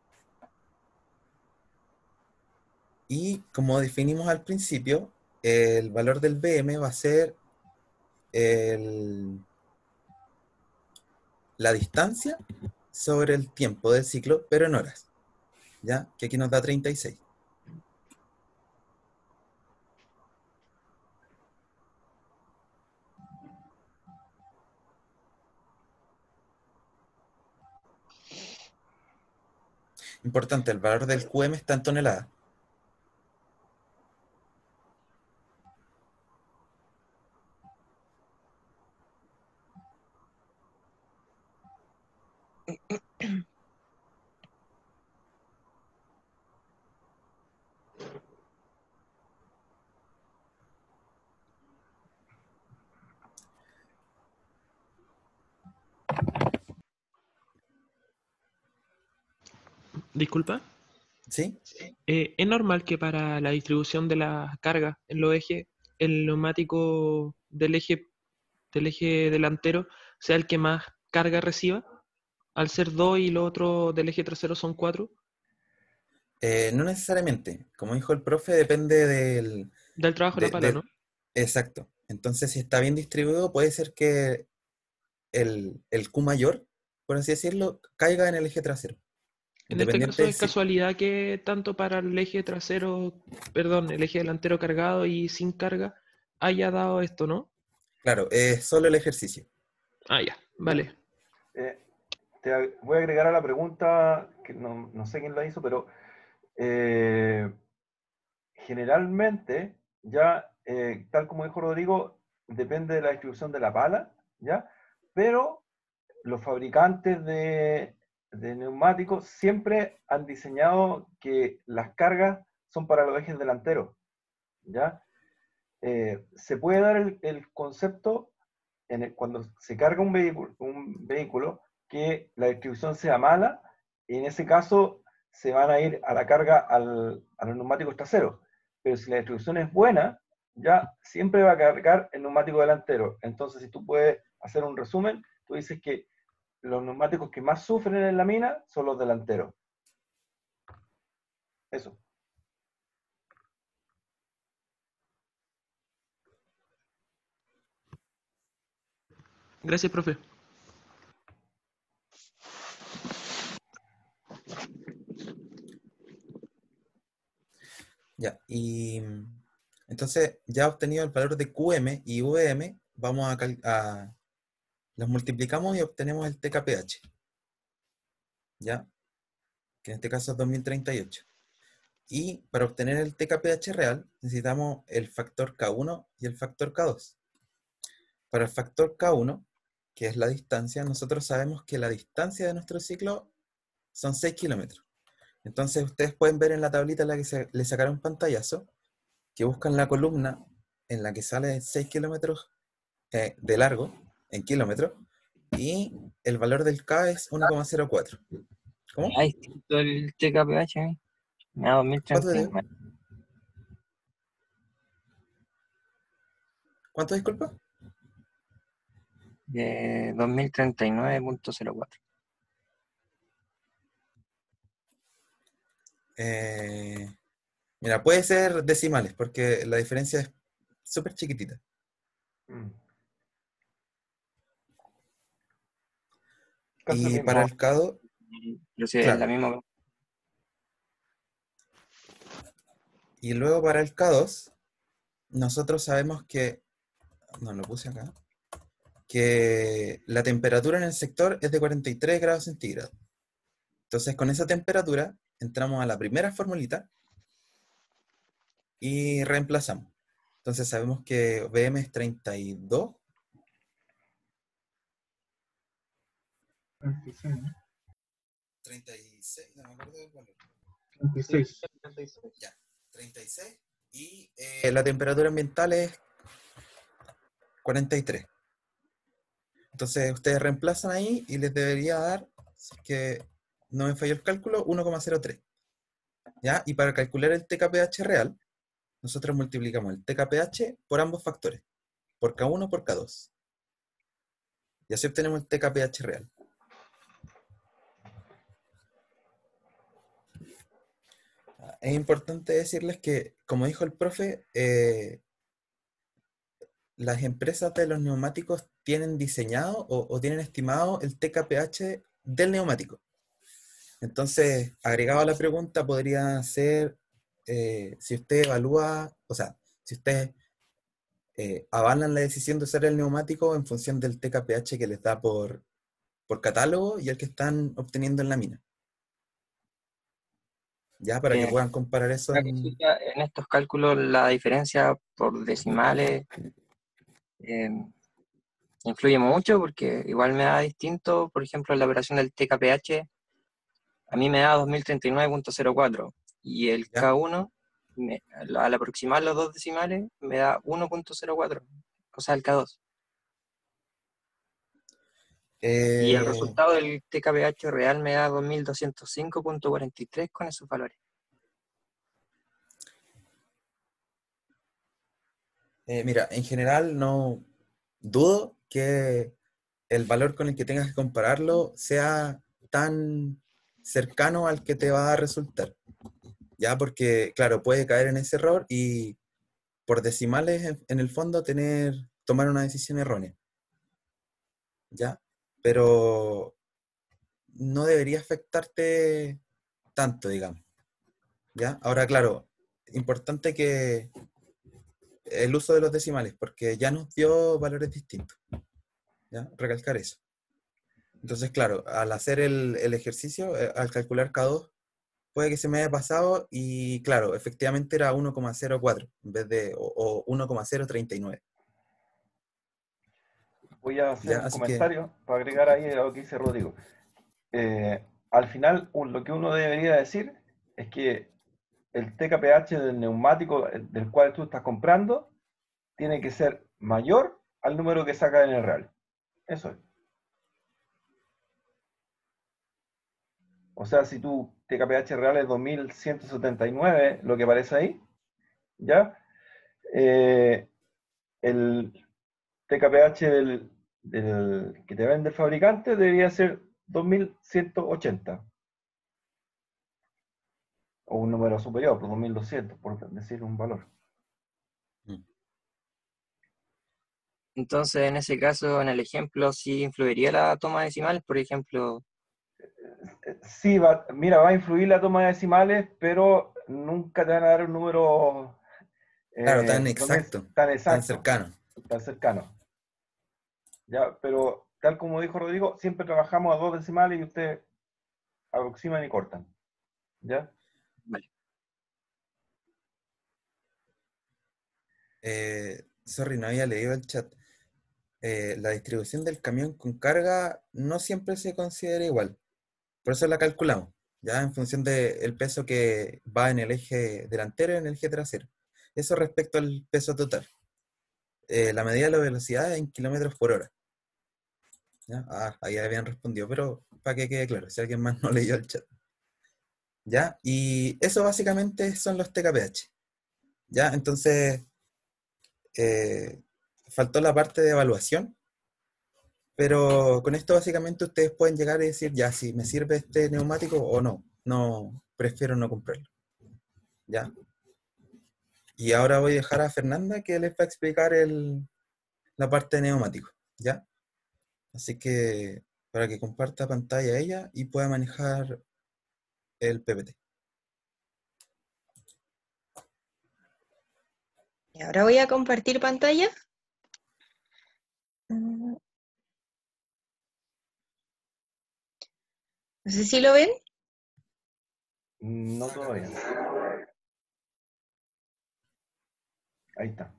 [SPEAKER 1] Y como definimos al principio, el valor del B M va a ser el, la distancia sobre el tiempo del ciclo, pero en horas, ¿ya? Que aquí nos da treinta y seis. Importante, el valor del Q M está en toneladas.
[SPEAKER 11] Disculpa.
[SPEAKER 1] ¿Sí?
[SPEAKER 11] Eh, ¿es normal que para la distribución de la carga en los ejes, el neumático del eje, del eje delantero sea el que más carga reciba? Al ser dos y los otros del eje trasero son cuatro.
[SPEAKER 1] Eh, no necesariamente. Como dijo el profe, depende del...
[SPEAKER 11] Del trabajo de la
[SPEAKER 1] de-
[SPEAKER 11] pala,
[SPEAKER 1] de-
[SPEAKER 11] ¿no?
[SPEAKER 1] Exacto. Entonces, si está bien distribuido, puede ser que el, el Q mayor, por así decirlo, caiga en el eje trasero.
[SPEAKER 11] En este
[SPEAKER 1] Independiente
[SPEAKER 11] caso
[SPEAKER 1] del
[SPEAKER 11] es
[SPEAKER 1] si-
[SPEAKER 11] casualidad que tanto para el eje trasero, perdón, el eje delantero cargado y sin carga haya dado esto, ¿no?
[SPEAKER 1] Claro, es solo el ejercicio.
[SPEAKER 11] Ah, ya, vale.
[SPEAKER 2] Eh, te ag- voy a agregar a la pregunta, que no, no sé quién la hizo, pero eh, generalmente, ya, eh, tal como dijo Rodrigo, depende de la distribución de la pala, ¿ya? Pero los fabricantes de, de neumáticos siempre han diseñado que las cargas son para los ejes delanteros, ¿ya? Eh, se puede dar el, el concepto en el- cuando se carga un vehículo, un vehículo que la distribución sea mala, y en ese caso se van a ir a la carga al, a los neumáticos traseros. Pero si la distribución es buena, ya siempre va a cargar el neumático delantero. Entonces, si tú puedes hacer un resumen, tú dices que los neumáticos que más sufren en la mina son los delanteros. Eso.
[SPEAKER 11] Gracias, profe.
[SPEAKER 1] Ya, y entonces ya obtenido el valor de Q M y V M, vamos a, cal- a los multiplicamos y obtenemos el T K P H. ¿Ya? Que en este caso es dos mil treinta y ocho. Y para obtener el T K P H real, necesitamos el factor K uno y el factor K dos. Para el factor K uno, que es la distancia, nosotros sabemos que la distancia de nuestro ciclo son seis kilómetros. Entonces ustedes pueden ver en la tablita en la que se, le sacaron pantallazo, que buscan la columna en la que sale seis kilómetros eh, de largo, en kilómetros, y el valor del K es uno coma cero cuatro. ¿Cómo?
[SPEAKER 12] Ah, distinto el T K P H, ¿eh? Me da dos mil treinta y nueve.
[SPEAKER 1] ¿Cuánto, disculpa?
[SPEAKER 12] De dos mil treinta y nueve punto cero cuatro.
[SPEAKER 1] Eh, mira, puede ser decimales, porque la diferencia es súper chiquitita.
[SPEAKER 2] Mm.
[SPEAKER 1] Y para el K dos,
[SPEAKER 12] Yo sé,
[SPEAKER 1] claro.
[SPEAKER 12] es la misma.
[SPEAKER 1] Y luego para el K dos, nosotros sabemos que, no lo puse acá, que la temperatura en el sector es de cuarenta y tres grados centígrados. Entonces, con esa temperatura, entramos a la primera formulita y reemplazamos. Entonces, sabemos que B M es treinta y dos.
[SPEAKER 3] treinta y seis, ¿no?
[SPEAKER 1] treinta y seis, no me acuerdo del valor.
[SPEAKER 3] treinta y seis.
[SPEAKER 1] Ya, treinta y seis. Y eh, la temperatura ambiental es cuarenta y tres. Entonces, ustedes reemplazan ahí y les debería dar, si es que no me falló el cálculo, uno coma cero tres. ¿Ya? Y para calcular el T K P H real, nosotros multiplicamos el T K P H por ambos factores, por K uno por K dos. Y así obtenemos el T K P H real. Es importante decirles que, como dijo el profe, eh, las empresas de los neumáticos tienen diseñado o, o tienen estimado el T K P H del neumático. Entonces, agregado a la pregunta, podría ser eh, si usted evalúa, o sea, si ustedes eh, avalan la decisión de usar el neumático en función del T K P H que les da por, por catálogo y el que están obteniendo en la mina. Ya, para que
[SPEAKER 12] Eh,
[SPEAKER 1] puedan comparar eso.
[SPEAKER 12] Una
[SPEAKER 1] En...
[SPEAKER 12] cosita, en estos cálculos la diferencia por decimales eh, influye mucho porque igual me da distinto, por ejemplo, la operación del T K P H a mí me da dos mil treinta y nueve punto cero cuatro y el
[SPEAKER 1] ¿Ya?
[SPEAKER 12] K uno me, al aproximar los dos decimales me da uno punto cero cuatro, o sea el K dos.
[SPEAKER 1] Eh...
[SPEAKER 12] Y el resultado del T K P H real me da dos mil doscientos cinco punto cuarenta y tres con esos valores.
[SPEAKER 1] Eh, mira, en general no dudo que el valor con el que tengas que compararlo sea tan cercano al que te va a resultar. Ya, porque, claro, puede caer en ese error y por decimales, en, en el fondo, tener, tomar una decisión errónea. ¿Ya? Pero no debería afectarte tanto, digamos. ¿Ya? Ahora, claro, importante que el uso de los decimales, porque ya nos dio valores distintos. ¿Ya? Recalcar eso. Entonces, claro, al hacer el, el ejercicio, eh, al calcular K dos, puede que se me haya pasado y, claro, efectivamente era uno coma cero cuatro en vez de, o, o uno coma cero treinta y nueve.
[SPEAKER 2] Voy a hacer
[SPEAKER 1] ¿Ya?
[SPEAKER 2] un
[SPEAKER 1] Así
[SPEAKER 2] comentario
[SPEAKER 1] que...
[SPEAKER 2] para agregar ahí a lo que dice Rodrigo. Eh, al final, un, lo que uno debería decir es que el T K P H del neumático del cual tú estás comprando tiene que ser mayor al número que saca en el real. Eso es. O sea, si tu T K P H real es dos mil ciento setenta y nueve, lo que aparece ahí, ¿ya? Eh, el T K P H del, del que te vende el fabricante debería ser dos mil ciento ochenta. O un número superior, por dos mil doscientos, por decir un valor.
[SPEAKER 12] Entonces, en ese caso, en el ejemplo, sí influiría la toma de decimales, por ejemplo.
[SPEAKER 2] Sí, va, mira, va a influir la toma de decimales, pero nunca te van a dar un número eh,
[SPEAKER 1] claro, tan exacto,
[SPEAKER 2] tan exacto,
[SPEAKER 1] tan cercano.
[SPEAKER 2] Tan cercano. Ya, pero tal como dijo Rodrigo, siempre trabajamos a dos decimales y ustedes aproximan y cortan. ¿Ya?
[SPEAKER 12] Vale.
[SPEAKER 1] Eh, sorry, no había leído el chat. Eh, la distribución del camión con carga no siempre se considera igual. Por eso la calculamos. ya en función del peso que va en el eje delantero y en el eje trasero. Eso respecto al peso total. Eh, la medida de la velocidad en kilómetros por hora. ¿Ya? Ah, ahí habían respondido, pero para que quede claro, si alguien más no leyó el chat. ¿Ya? Y eso básicamente son los T K P H. ¿Ya? Entonces, eh, faltó la parte de evaluación, pero con esto básicamente ustedes pueden llegar y decir, ya, si me sirve este neumático o no. No, prefiero no comprarlo. ¿Ya? Y ahora voy a dejar a Fernanda que les va a explicar el, la parte de neumático. ¿Ya? Así que para que comparta pantalla ella y pueda manejar el P P T.
[SPEAKER 13] Y ahora voy a compartir pantalla. No sé si lo ven.
[SPEAKER 2] No todavía. Ahí está.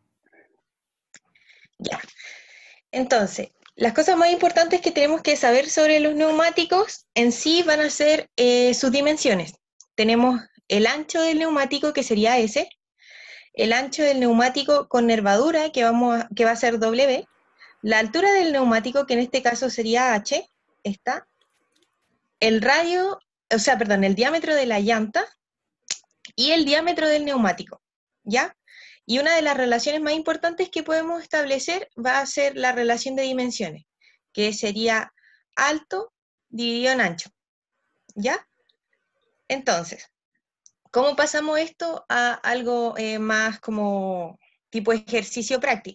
[SPEAKER 13] Ya. Entonces, las cosas más importantes que tenemos que saber sobre los neumáticos en sí van a ser eh, sus dimensiones. Tenemos el ancho del neumático, que sería S, el ancho del neumático con nervadura, que, vamos a, que va a ser W, la altura del neumático, que en este caso sería H, está, el radio, o sea, perdón, el diámetro de la llanta y el diámetro del neumático, ¿ya? Y una de las relaciones más importantes que podemos establecer va a ser la relación de dimensiones, que sería alto dividido en ancho, ¿ya? Entonces, ¿cómo pasamos esto a algo eh, más como tipo ejercicio práctico?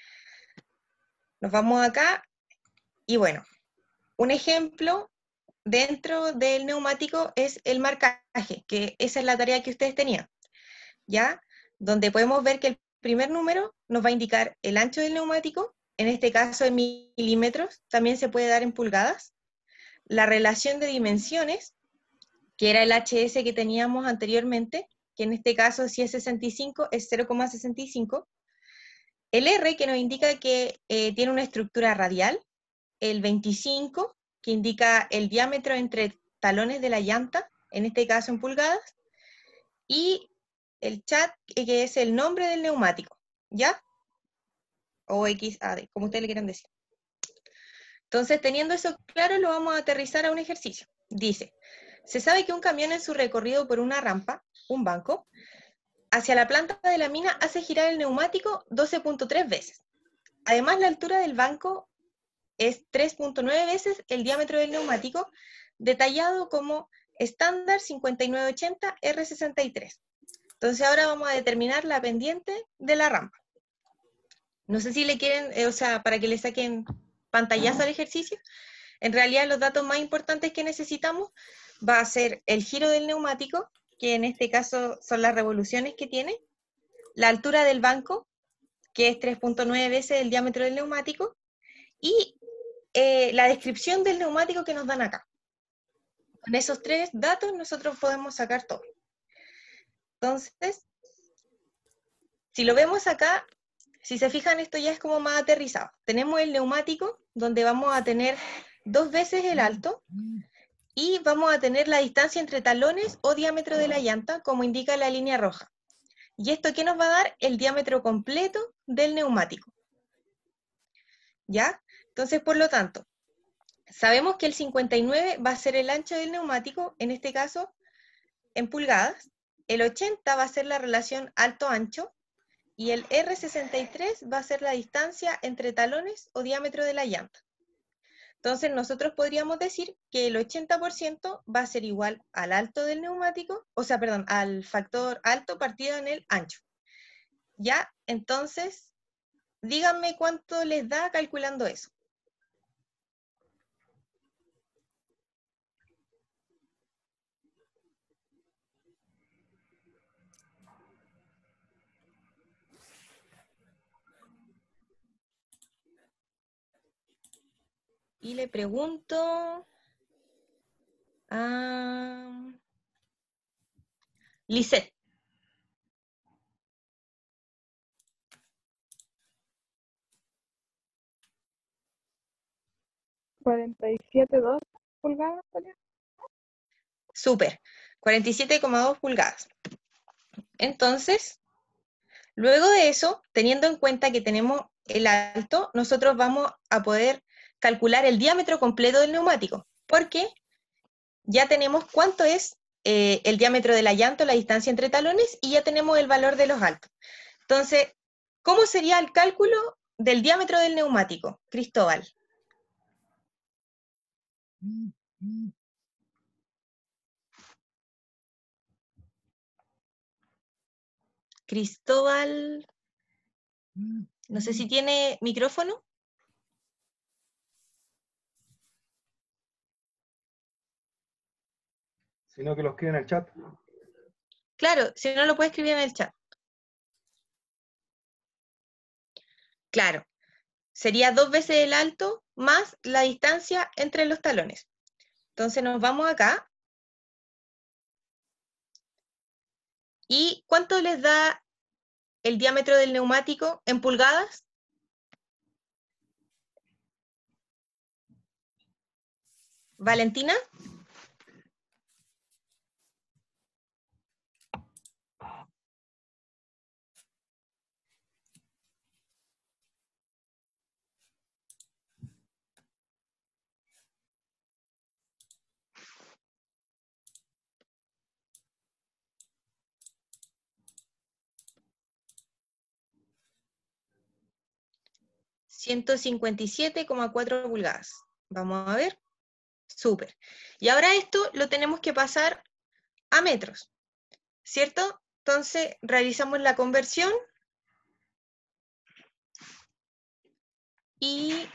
[SPEAKER 13] Nos vamos acá y bueno, un ejemplo dentro del neumático es el marcaje, que esa es la tarea que ustedes tenían, ¿ya? Donde podemos ver que el primer número nos va a indicar el ancho del neumático, en este caso en milímetros, también se puede dar en pulgadas, la relación de dimensiones, que era el H S que teníamos anteriormente, que en este caso si es sesenta y cinco es cero coma sesenta y cinco, el R que nos indica que eh, tiene una estructura radial, el veinticinco que indica el diámetro entre talones de la llanta, en este caso en pulgadas, y el chat, que es el nombre del neumático, ¿ya? O X A D, como ustedes le quieran decir. Entonces, teniendo eso claro, lo vamos a aterrizar a un ejercicio. Dice, se sabe que un camión en su recorrido por una rampa, un banco, hacia la planta de la mina hace girar el neumático doce punto tres veces. Además, la altura del banco es tres punto nueve veces el diámetro del neumático, detallado como estándar cincuenta y nueve ochenta R sesenta y tres. Entonces ahora vamos a determinar la pendiente de la rampa. No sé si le quieren, eh, o sea, para que le saquen pantallazo al ejercicio. En realidad los datos más importantes que necesitamos va a ser el giro del neumático, que en este caso son las revoluciones que tiene, la altura del banco, que es tres punto nueve veces el diámetro del neumático, y eh, la descripción del neumático que nos dan acá. Con esos tres datos nosotros podemos sacar todo. Entonces, si lo vemos acá, si se fijan, esto ya es como más aterrizado. Tenemos el neumático, donde vamos a tener dos veces el alto, y vamos a tener la distancia entre talones o diámetro de la llanta, como indica la línea roja. ¿Y esto qué nos va a dar? El diámetro completo del neumático. ¿Ya? Entonces, por lo tanto, sabemos que el cincuenta y nueve va a ser el ancho del neumático, en este caso, en pulgadas. El ochenta va a ser la relación alto-ancho, y el R sesenta y tres va a ser la distancia entre talones o diámetro de la llanta. Entonces nosotros podríamos decir que el ochenta por ciento va a ser igual al alto del neumático, o sea, perdón, al factor alto partido en el ancho. Ya, entonces, díganme cuánto les da calculando eso. Y le pregunto a Lisette.
[SPEAKER 5] cuarenta y siete punto dos pulgadas, ¿vale?
[SPEAKER 13] Súper. cuarenta y siete coma dos pulgadas. Entonces, luego de eso, teniendo en cuenta que tenemos el alto, nosotros vamos a poder calcular el diámetro completo del neumático, porque ya tenemos cuánto es eh, el diámetro de la llanta, la distancia entre talones, y ya tenemos el valor de los altos. Entonces, ¿cómo sería el cálculo del diámetro del neumático, Cristóbal? Cristóbal, no sé si tiene micrófono.
[SPEAKER 2] Sino que lo escribe en el chat.
[SPEAKER 13] Claro, si no lo puede escribir en el chat. Claro, sería dos veces el alto más la distancia entre los talones. Entonces nos vamos acá. ¿Y cuánto les da el diámetro del neumático en pulgadas? ¿Valentina? ciento cincuenta y siete coma cuatro pulgadas. Vamos a ver. Súper. Y ahora esto lo tenemos que pasar a metros, ¿cierto? Entonces realizamos la conversión y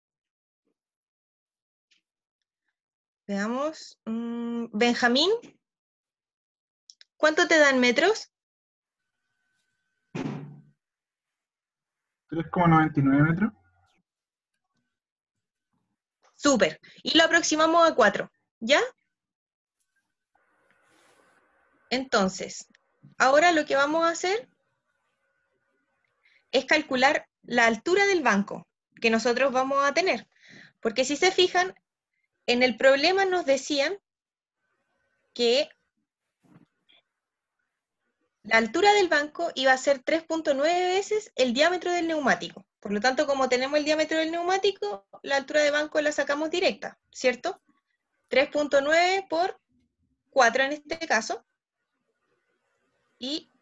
[SPEAKER 13] veamos, mmm, Benjamín, ¿cuánto te dan metros?
[SPEAKER 3] tres coma noventa y nueve metros.
[SPEAKER 13] Súper. Y lo aproximamos a cuatro, ¿ya? Entonces, ahora lo que vamos a hacer es calcular la altura del banco que nosotros vamos a tener. Porque si se fijan, en el problema nos decían que la altura del banco iba a ser tres punto nueve veces el diámetro del neumático. Por lo tanto, como tenemos el diámetro del neumático, la altura de banco la sacamos directa, ¿cierto? tres punto nueve por cuatro en este caso. Y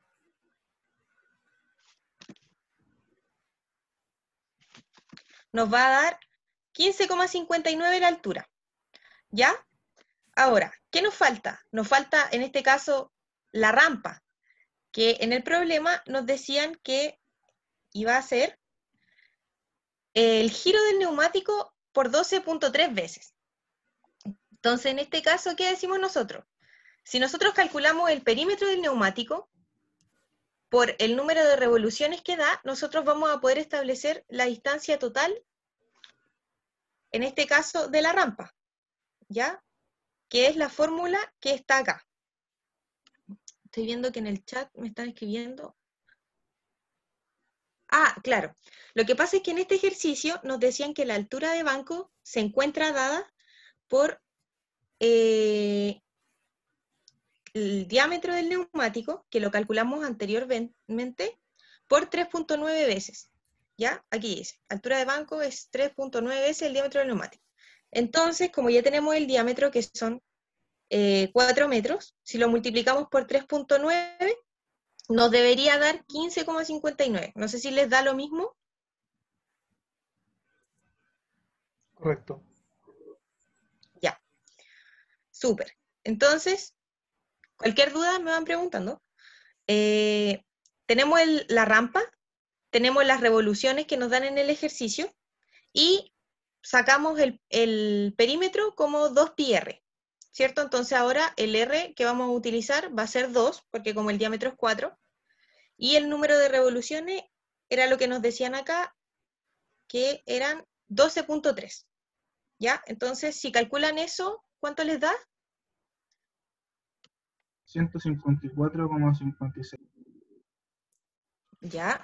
[SPEAKER 13] nos va a dar quince coma cincuenta y nueve la altura. ¿Ya? Ahora, ¿qué nos falta? Nos falta, en este caso, la rampa, que en el problema nos decían que iba a ser el giro del neumático por doce punto tres veces. Entonces, en este caso, ¿qué decimos nosotros? Si nosotros calculamos el perímetro del neumático por el número de revoluciones que da, nosotros vamos a poder establecer la distancia total, en este caso, de la rampa, ¿ya? Que es la fórmula que está acá. Estoy viendo que en el chat me están escribiendo. Ah, claro. Lo que pasa es que en este ejercicio nos decían que la altura de banco se encuentra dada por eh, el diámetro del neumático, que lo calculamos anteriormente, por tres punto nueve veces. ¿Ya? Aquí dice, altura de banco es tres punto nueve veces el diámetro del neumático. Entonces, como ya tenemos el diámetro, que son eh, cuatro metros, si lo multiplicamos por tres punto nueve, nos debería dar quince coma cincuenta y nueve. No sé si les da lo mismo.
[SPEAKER 2] Correcto.
[SPEAKER 13] Ya. Súper. Entonces, cualquier duda me van preguntando. Eh, tenemos el, la rampa, tenemos las revoluciones que nos dan en el ejercicio y sacamos el, el perímetro como dos pi r, ¿cierto? Entonces ahora el R que vamos a utilizar va a ser dos, porque como el diámetro es cuatro, y el número de revoluciones era lo que nos decían acá, que eran doce punto tres, ¿ya? Entonces, si calculan eso, ¿cuánto les da?
[SPEAKER 3] ciento cincuenta y cuatro coma cincuenta y seis.
[SPEAKER 13] Ya.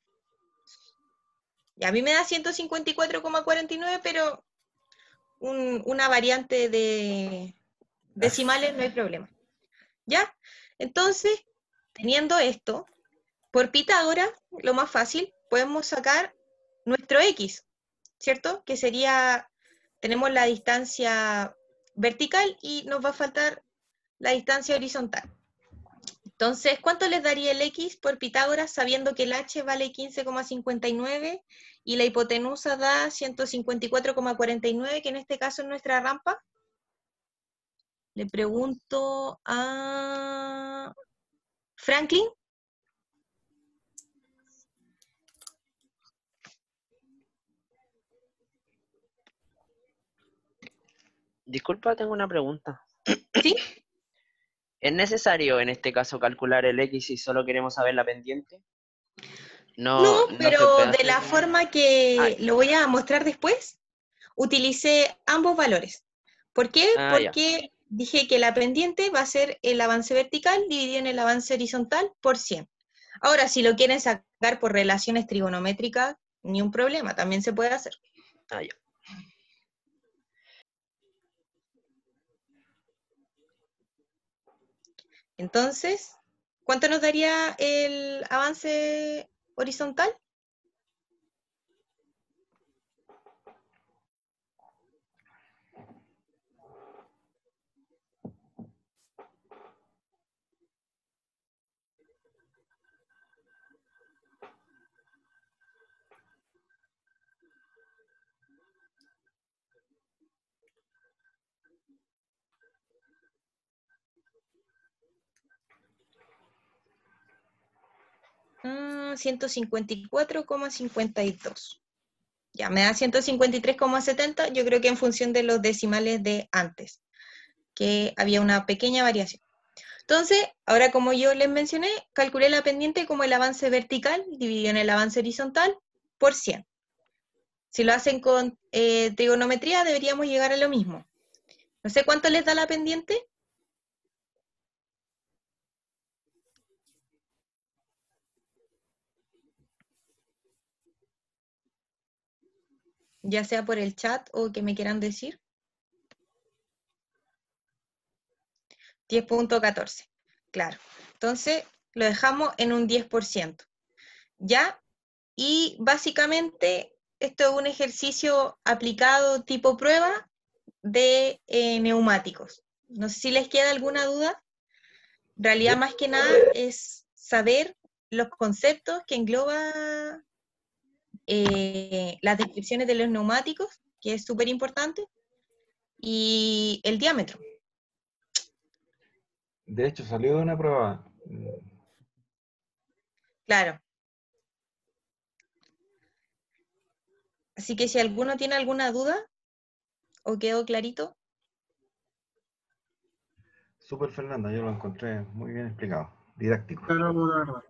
[SPEAKER 13] Y a mí me da ciento cincuenta y cuatro coma cuarenta y nueve, pero un, una variante de, decimales no hay problema. ¿Ya? Entonces, teniendo esto, por Pitágoras, lo más fácil, podemos sacar nuestro X, ¿cierto? Que sería, tenemos la distancia vertical y nos va a faltar la distancia horizontal. Entonces, ¿cuánto les daría el X por Pitágoras sabiendo que el H vale quince coma cincuenta y nueve y la hipotenusa da ciento cincuenta y cuatro coma cuarenta y nueve, que en este caso es nuestra rampa? Le pregunto a Franklin.
[SPEAKER 10] Disculpa, tengo una pregunta.
[SPEAKER 13] ¿Sí?
[SPEAKER 10] ¿Es necesario en este caso calcular el X si solo queremos saber la pendiente? No,
[SPEAKER 13] No,
[SPEAKER 10] no
[SPEAKER 13] pero
[SPEAKER 10] se puede
[SPEAKER 13] de la
[SPEAKER 10] hacer-
[SPEAKER 13] forma que
[SPEAKER 10] Ah,
[SPEAKER 13] lo voy a mostrar después, utilicé ambos valores. ¿Por qué?
[SPEAKER 10] Ah, ya.
[SPEAKER 13] Porque dije que la pendiente va a ser el avance vertical dividido en el avance horizontal por cien. Ahora, si lo quieren sacar por relaciones trigonométricas, ni un problema, también se puede hacer.
[SPEAKER 10] Ah, ya.
[SPEAKER 13] Entonces, ¿cuánto nos daría el avance horizontal? Mm, ciento cincuenta y cuatro coma cincuenta y dos. Ya, me da ciento cincuenta y tres coma setenta, yo creo que en función de los decimales de antes, que había una pequeña variación. Entonces, ahora como yo les mencioné, calculé la pendiente como el avance vertical dividido en el avance horizontal por cien. Si lo hacen con eh, trigonometría, deberíamos llegar a lo mismo. No sé cuánto les da la pendiente. Ya sea por el chat o que me quieran decir. diez punto catorce. Claro. Entonces, lo dejamos en un diez por ciento. ¿Ya? Y básicamente, esto es un ejercicio aplicado tipo prueba de eh, neumáticos. No sé si les queda alguna duda. En realidad, más que nada, es saber los conceptos que engloba eh, las descripciones de los neumáticos, que es súper importante, y el diámetro.
[SPEAKER 2] De hecho, salió de una prueba.
[SPEAKER 13] Claro. Así que si alguno tiene alguna duda, o quedó clarito.
[SPEAKER 2] Súper, Fernanda, yo lo encontré muy bien explicado, didáctico.
[SPEAKER 3] Claro, la verdad.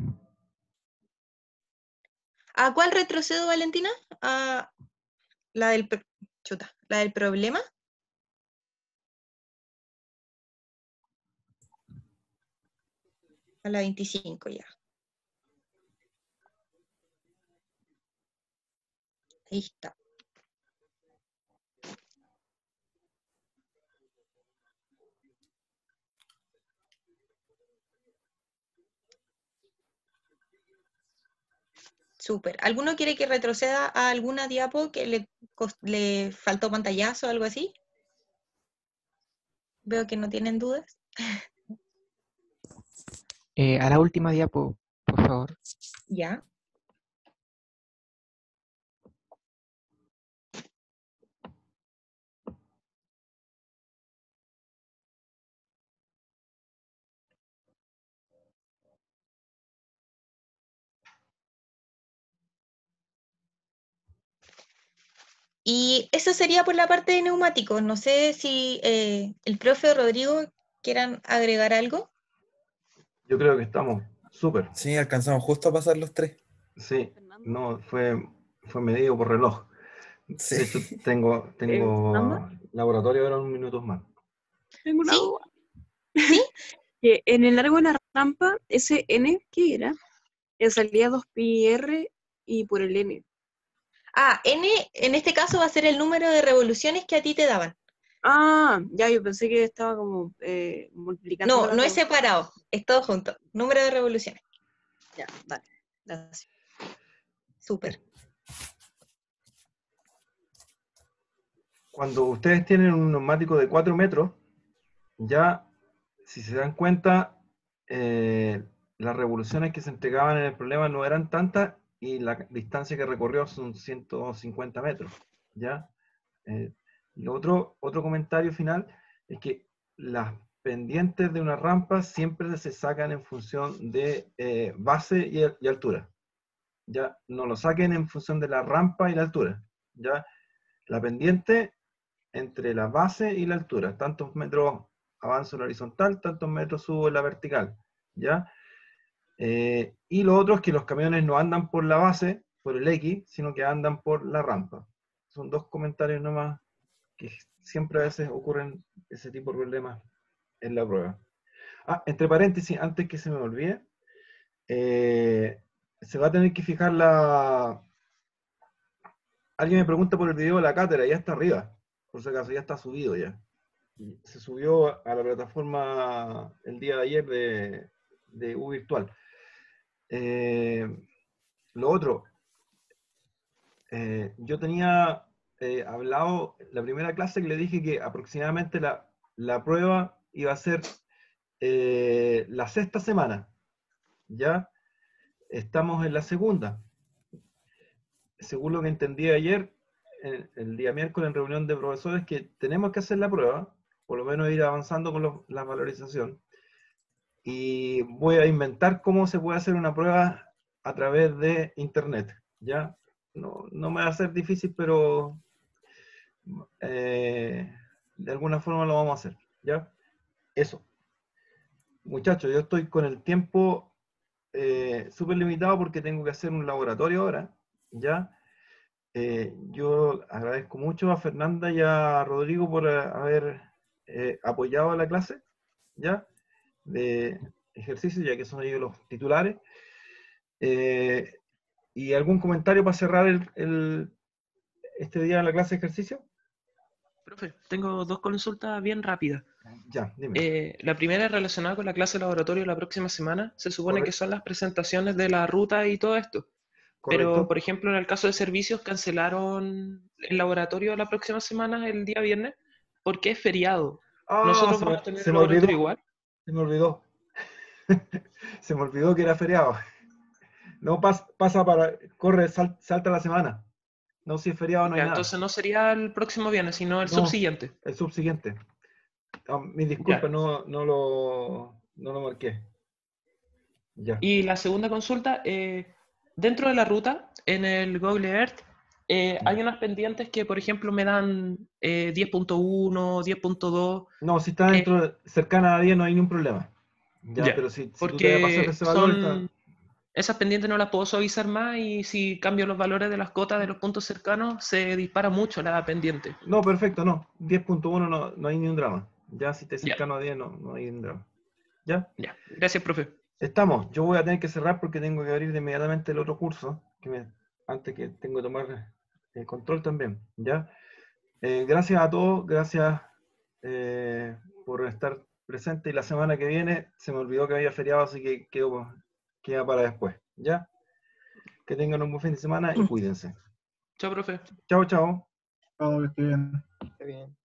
[SPEAKER 13] ¿A cuál retrocedo, Valentina? ¿A la del, pro- chuta, la del problema? A la veinticinco ya. Ahí está. Súper. ¿Alguno quiere que retroceda a alguna diapo que le, cos- le faltó pantallazo o algo así? Veo que no tienen dudas.
[SPEAKER 14] Eh, a la última diapo, por favor.
[SPEAKER 13] Ya. Y eso sería por la parte de neumáticos. No sé si eh, el profe o Rodrigo quieran agregar algo.
[SPEAKER 2] Yo creo que estamos súper.
[SPEAKER 1] Sí, alcanzamos justo a pasar los tres.
[SPEAKER 2] Sí, no, fue, fue medido por reloj.
[SPEAKER 1] Sí.
[SPEAKER 2] De hecho, tengo, tengo laboratorio ahora unos minutos más.
[SPEAKER 15] Tengo una
[SPEAKER 13] ¿Sí?
[SPEAKER 15] duda.
[SPEAKER 13] ¿Sí?
[SPEAKER 15] Que en el largo de la rampa, ese N, ¿qué era? Eh, salía dos pi r y por el N.
[SPEAKER 13] Ah, N en este caso va a ser el número de revoluciones que a ti te daban.
[SPEAKER 15] Ah, ya, yo pensé que estaba como eh, multiplicando.
[SPEAKER 13] No,
[SPEAKER 15] las
[SPEAKER 13] no es
[SPEAKER 15] revoluciones.
[SPEAKER 13] separado, es todo junto. Número de revoluciones.
[SPEAKER 15] Ya, vale. Gracias.
[SPEAKER 13] Súper.
[SPEAKER 2] Cuando ustedes tienen un neumático de cuatro metros, ya, si se dan cuenta, eh, las revoluciones que se entregaban en el problema no eran tantas y la distancia que recorrió son ciento cincuenta metros, ¿ya? Eh, lo otro, otro comentario final es que las pendientes de una rampa siempre se sacan en función de eh, base y, y altura. Ya no lo saquen en función de la rampa y la altura. Ya la pendiente entre la base y la altura, tantos metros avanzo en la horizontal, tantos metros subo en la vertical. ¿Ya? Eh, y lo otro es que los camiones no andan por la base, por el X, sino que andan por la rampa. Son dos comentarios nomás que siempre a veces ocurren ese tipo de problemas en la prueba. Ah, entre paréntesis, antes que se me olvide, eh, se va a tener que fijar la... Alguien me pregunta por el video de la cátedra, ya está arriba, por si acaso, ya está subido ya. Se subió a la plataforma el día de ayer de, de U Virtual. Eh, lo otro, eh, yo tenía eh, hablado la primera clase que le dije que aproximadamente la, la prueba iba a ser eh, la sexta semana. Ya estamos en la segunda. Según lo que entendí ayer, el, el día miércoles en reunión de profesores, que tenemos que hacer la prueba, por lo menos ir avanzando con los, la valorización. Y voy a inventar cómo se puede hacer una prueba a través de internet. ¿Ya? No, no me va a ser difícil, pero eh, de alguna forma lo vamos a hacer. ¿Ya? Eso. Muchachos, yo estoy con el tiempo eh, súper limitado porque tengo que hacer un laboratorio ahora. ¿Ya? Eh, yo agradezco mucho a Fernanda y a Rodrigo por eh, haber eh, apoyado a la clase, ¿ya? De ejercicio, ya que son ellos los titulares. Eh, ¿Y algún comentario para cerrar el, el, este día de la clase de ejercicio?
[SPEAKER 11] Profe, tengo dos consultas bien rápidas.
[SPEAKER 2] Ya, dime.
[SPEAKER 11] Eh, la primera es relacionada con la clase de laboratorio la próxima semana. Se supone
[SPEAKER 2] Correcto.
[SPEAKER 11] que son las presentaciones de la ruta y todo esto.
[SPEAKER 2] Correcto.
[SPEAKER 11] Pero, por ejemplo, en el caso de servicios, cancelaron el laboratorio la próxima semana, el día viernes, porque es feriado.
[SPEAKER 2] Ah,
[SPEAKER 11] ¿Nosotros
[SPEAKER 2] se
[SPEAKER 11] vamos
[SPEAKER 2] me,
[SPEAKER 11] a tener
[SPEAKER 2] se
[SPEAKER 11] el
[SPEAKER 2] me
[SPEAKER 11] laboratorio
[SPEAKER 2] olvidó.
[SPEAKER 11] igual?
[SPEAKER 2] Se me olvidó. Se me olvidó que era feriado. No pas, pasa para, corre, sal, salta la semana. No, si es feriado no hay
[SPEAKER 11] Ya,
[SPEAKER 2] nada.
[SPEAKER 11] entonces no sería el próximo viernes, sino el
[SPEAKER 2] No,
[SPEAKER 11] subsiguiente.
[SPEAKER 2] el subsiguiente. Oh, mis disculpas,
[SPEAKER 11] Ya.
[SPEAKER 2] no, no, lo, no lo marqué. Ya.
[SPEAKER 11] Y la segunda consulta, eh, dentro de la ruta, en el Google Earth, eh, hay unas pendientes que, por ejemplo, me dan eh, diez punto uno, diez punto dos.
[SPEAKER 2] No, si está dentro, de- cercana a diez no hay ningún problema. Ya,
[SPEAKER 11] Ya,
[SPEAKER 2] pero si, si tú te vas a pasar de
[SPEAKER 11] porque
[SPEAKER 2] ese valor, está...
[SPEAKER 11] son esas pendientes no las puedo suavizar más y si cambio los valores de las cotas de los puntos cercanos, se dispara mucho la pendiente.
[SPEAKER 2] No, perfecto, no. diez punto uno no, no hay ni un drama. Ya si te
[SPEAKER 11] Ya.
[SPEAKER 2] cercano a diez no, no hay un drama. ¿Ya?
[SPEAKER 11] Ya, gracias, profe.
[SPEAKER 2] Estamos. Yo voy a tener que cerrar porque tengo que abrir de inmediatamente el otro curso, que me, antes que tengo que tomar el control también. ¿Ya? Eh, gracias a todos, gracias eh, por estar presente. Y la semana que viene se me olvidó que había feriado, así que quedo, queda para después. ¿Ya? Que tengan un buen fin de semana y cuídense.
[SPEAKER 11] Chao, profe.
[SPEAKER 2] Chao, chao.
[SPEAKER 3] Todo que esté bien.
[SPEAKER 12] Está bien.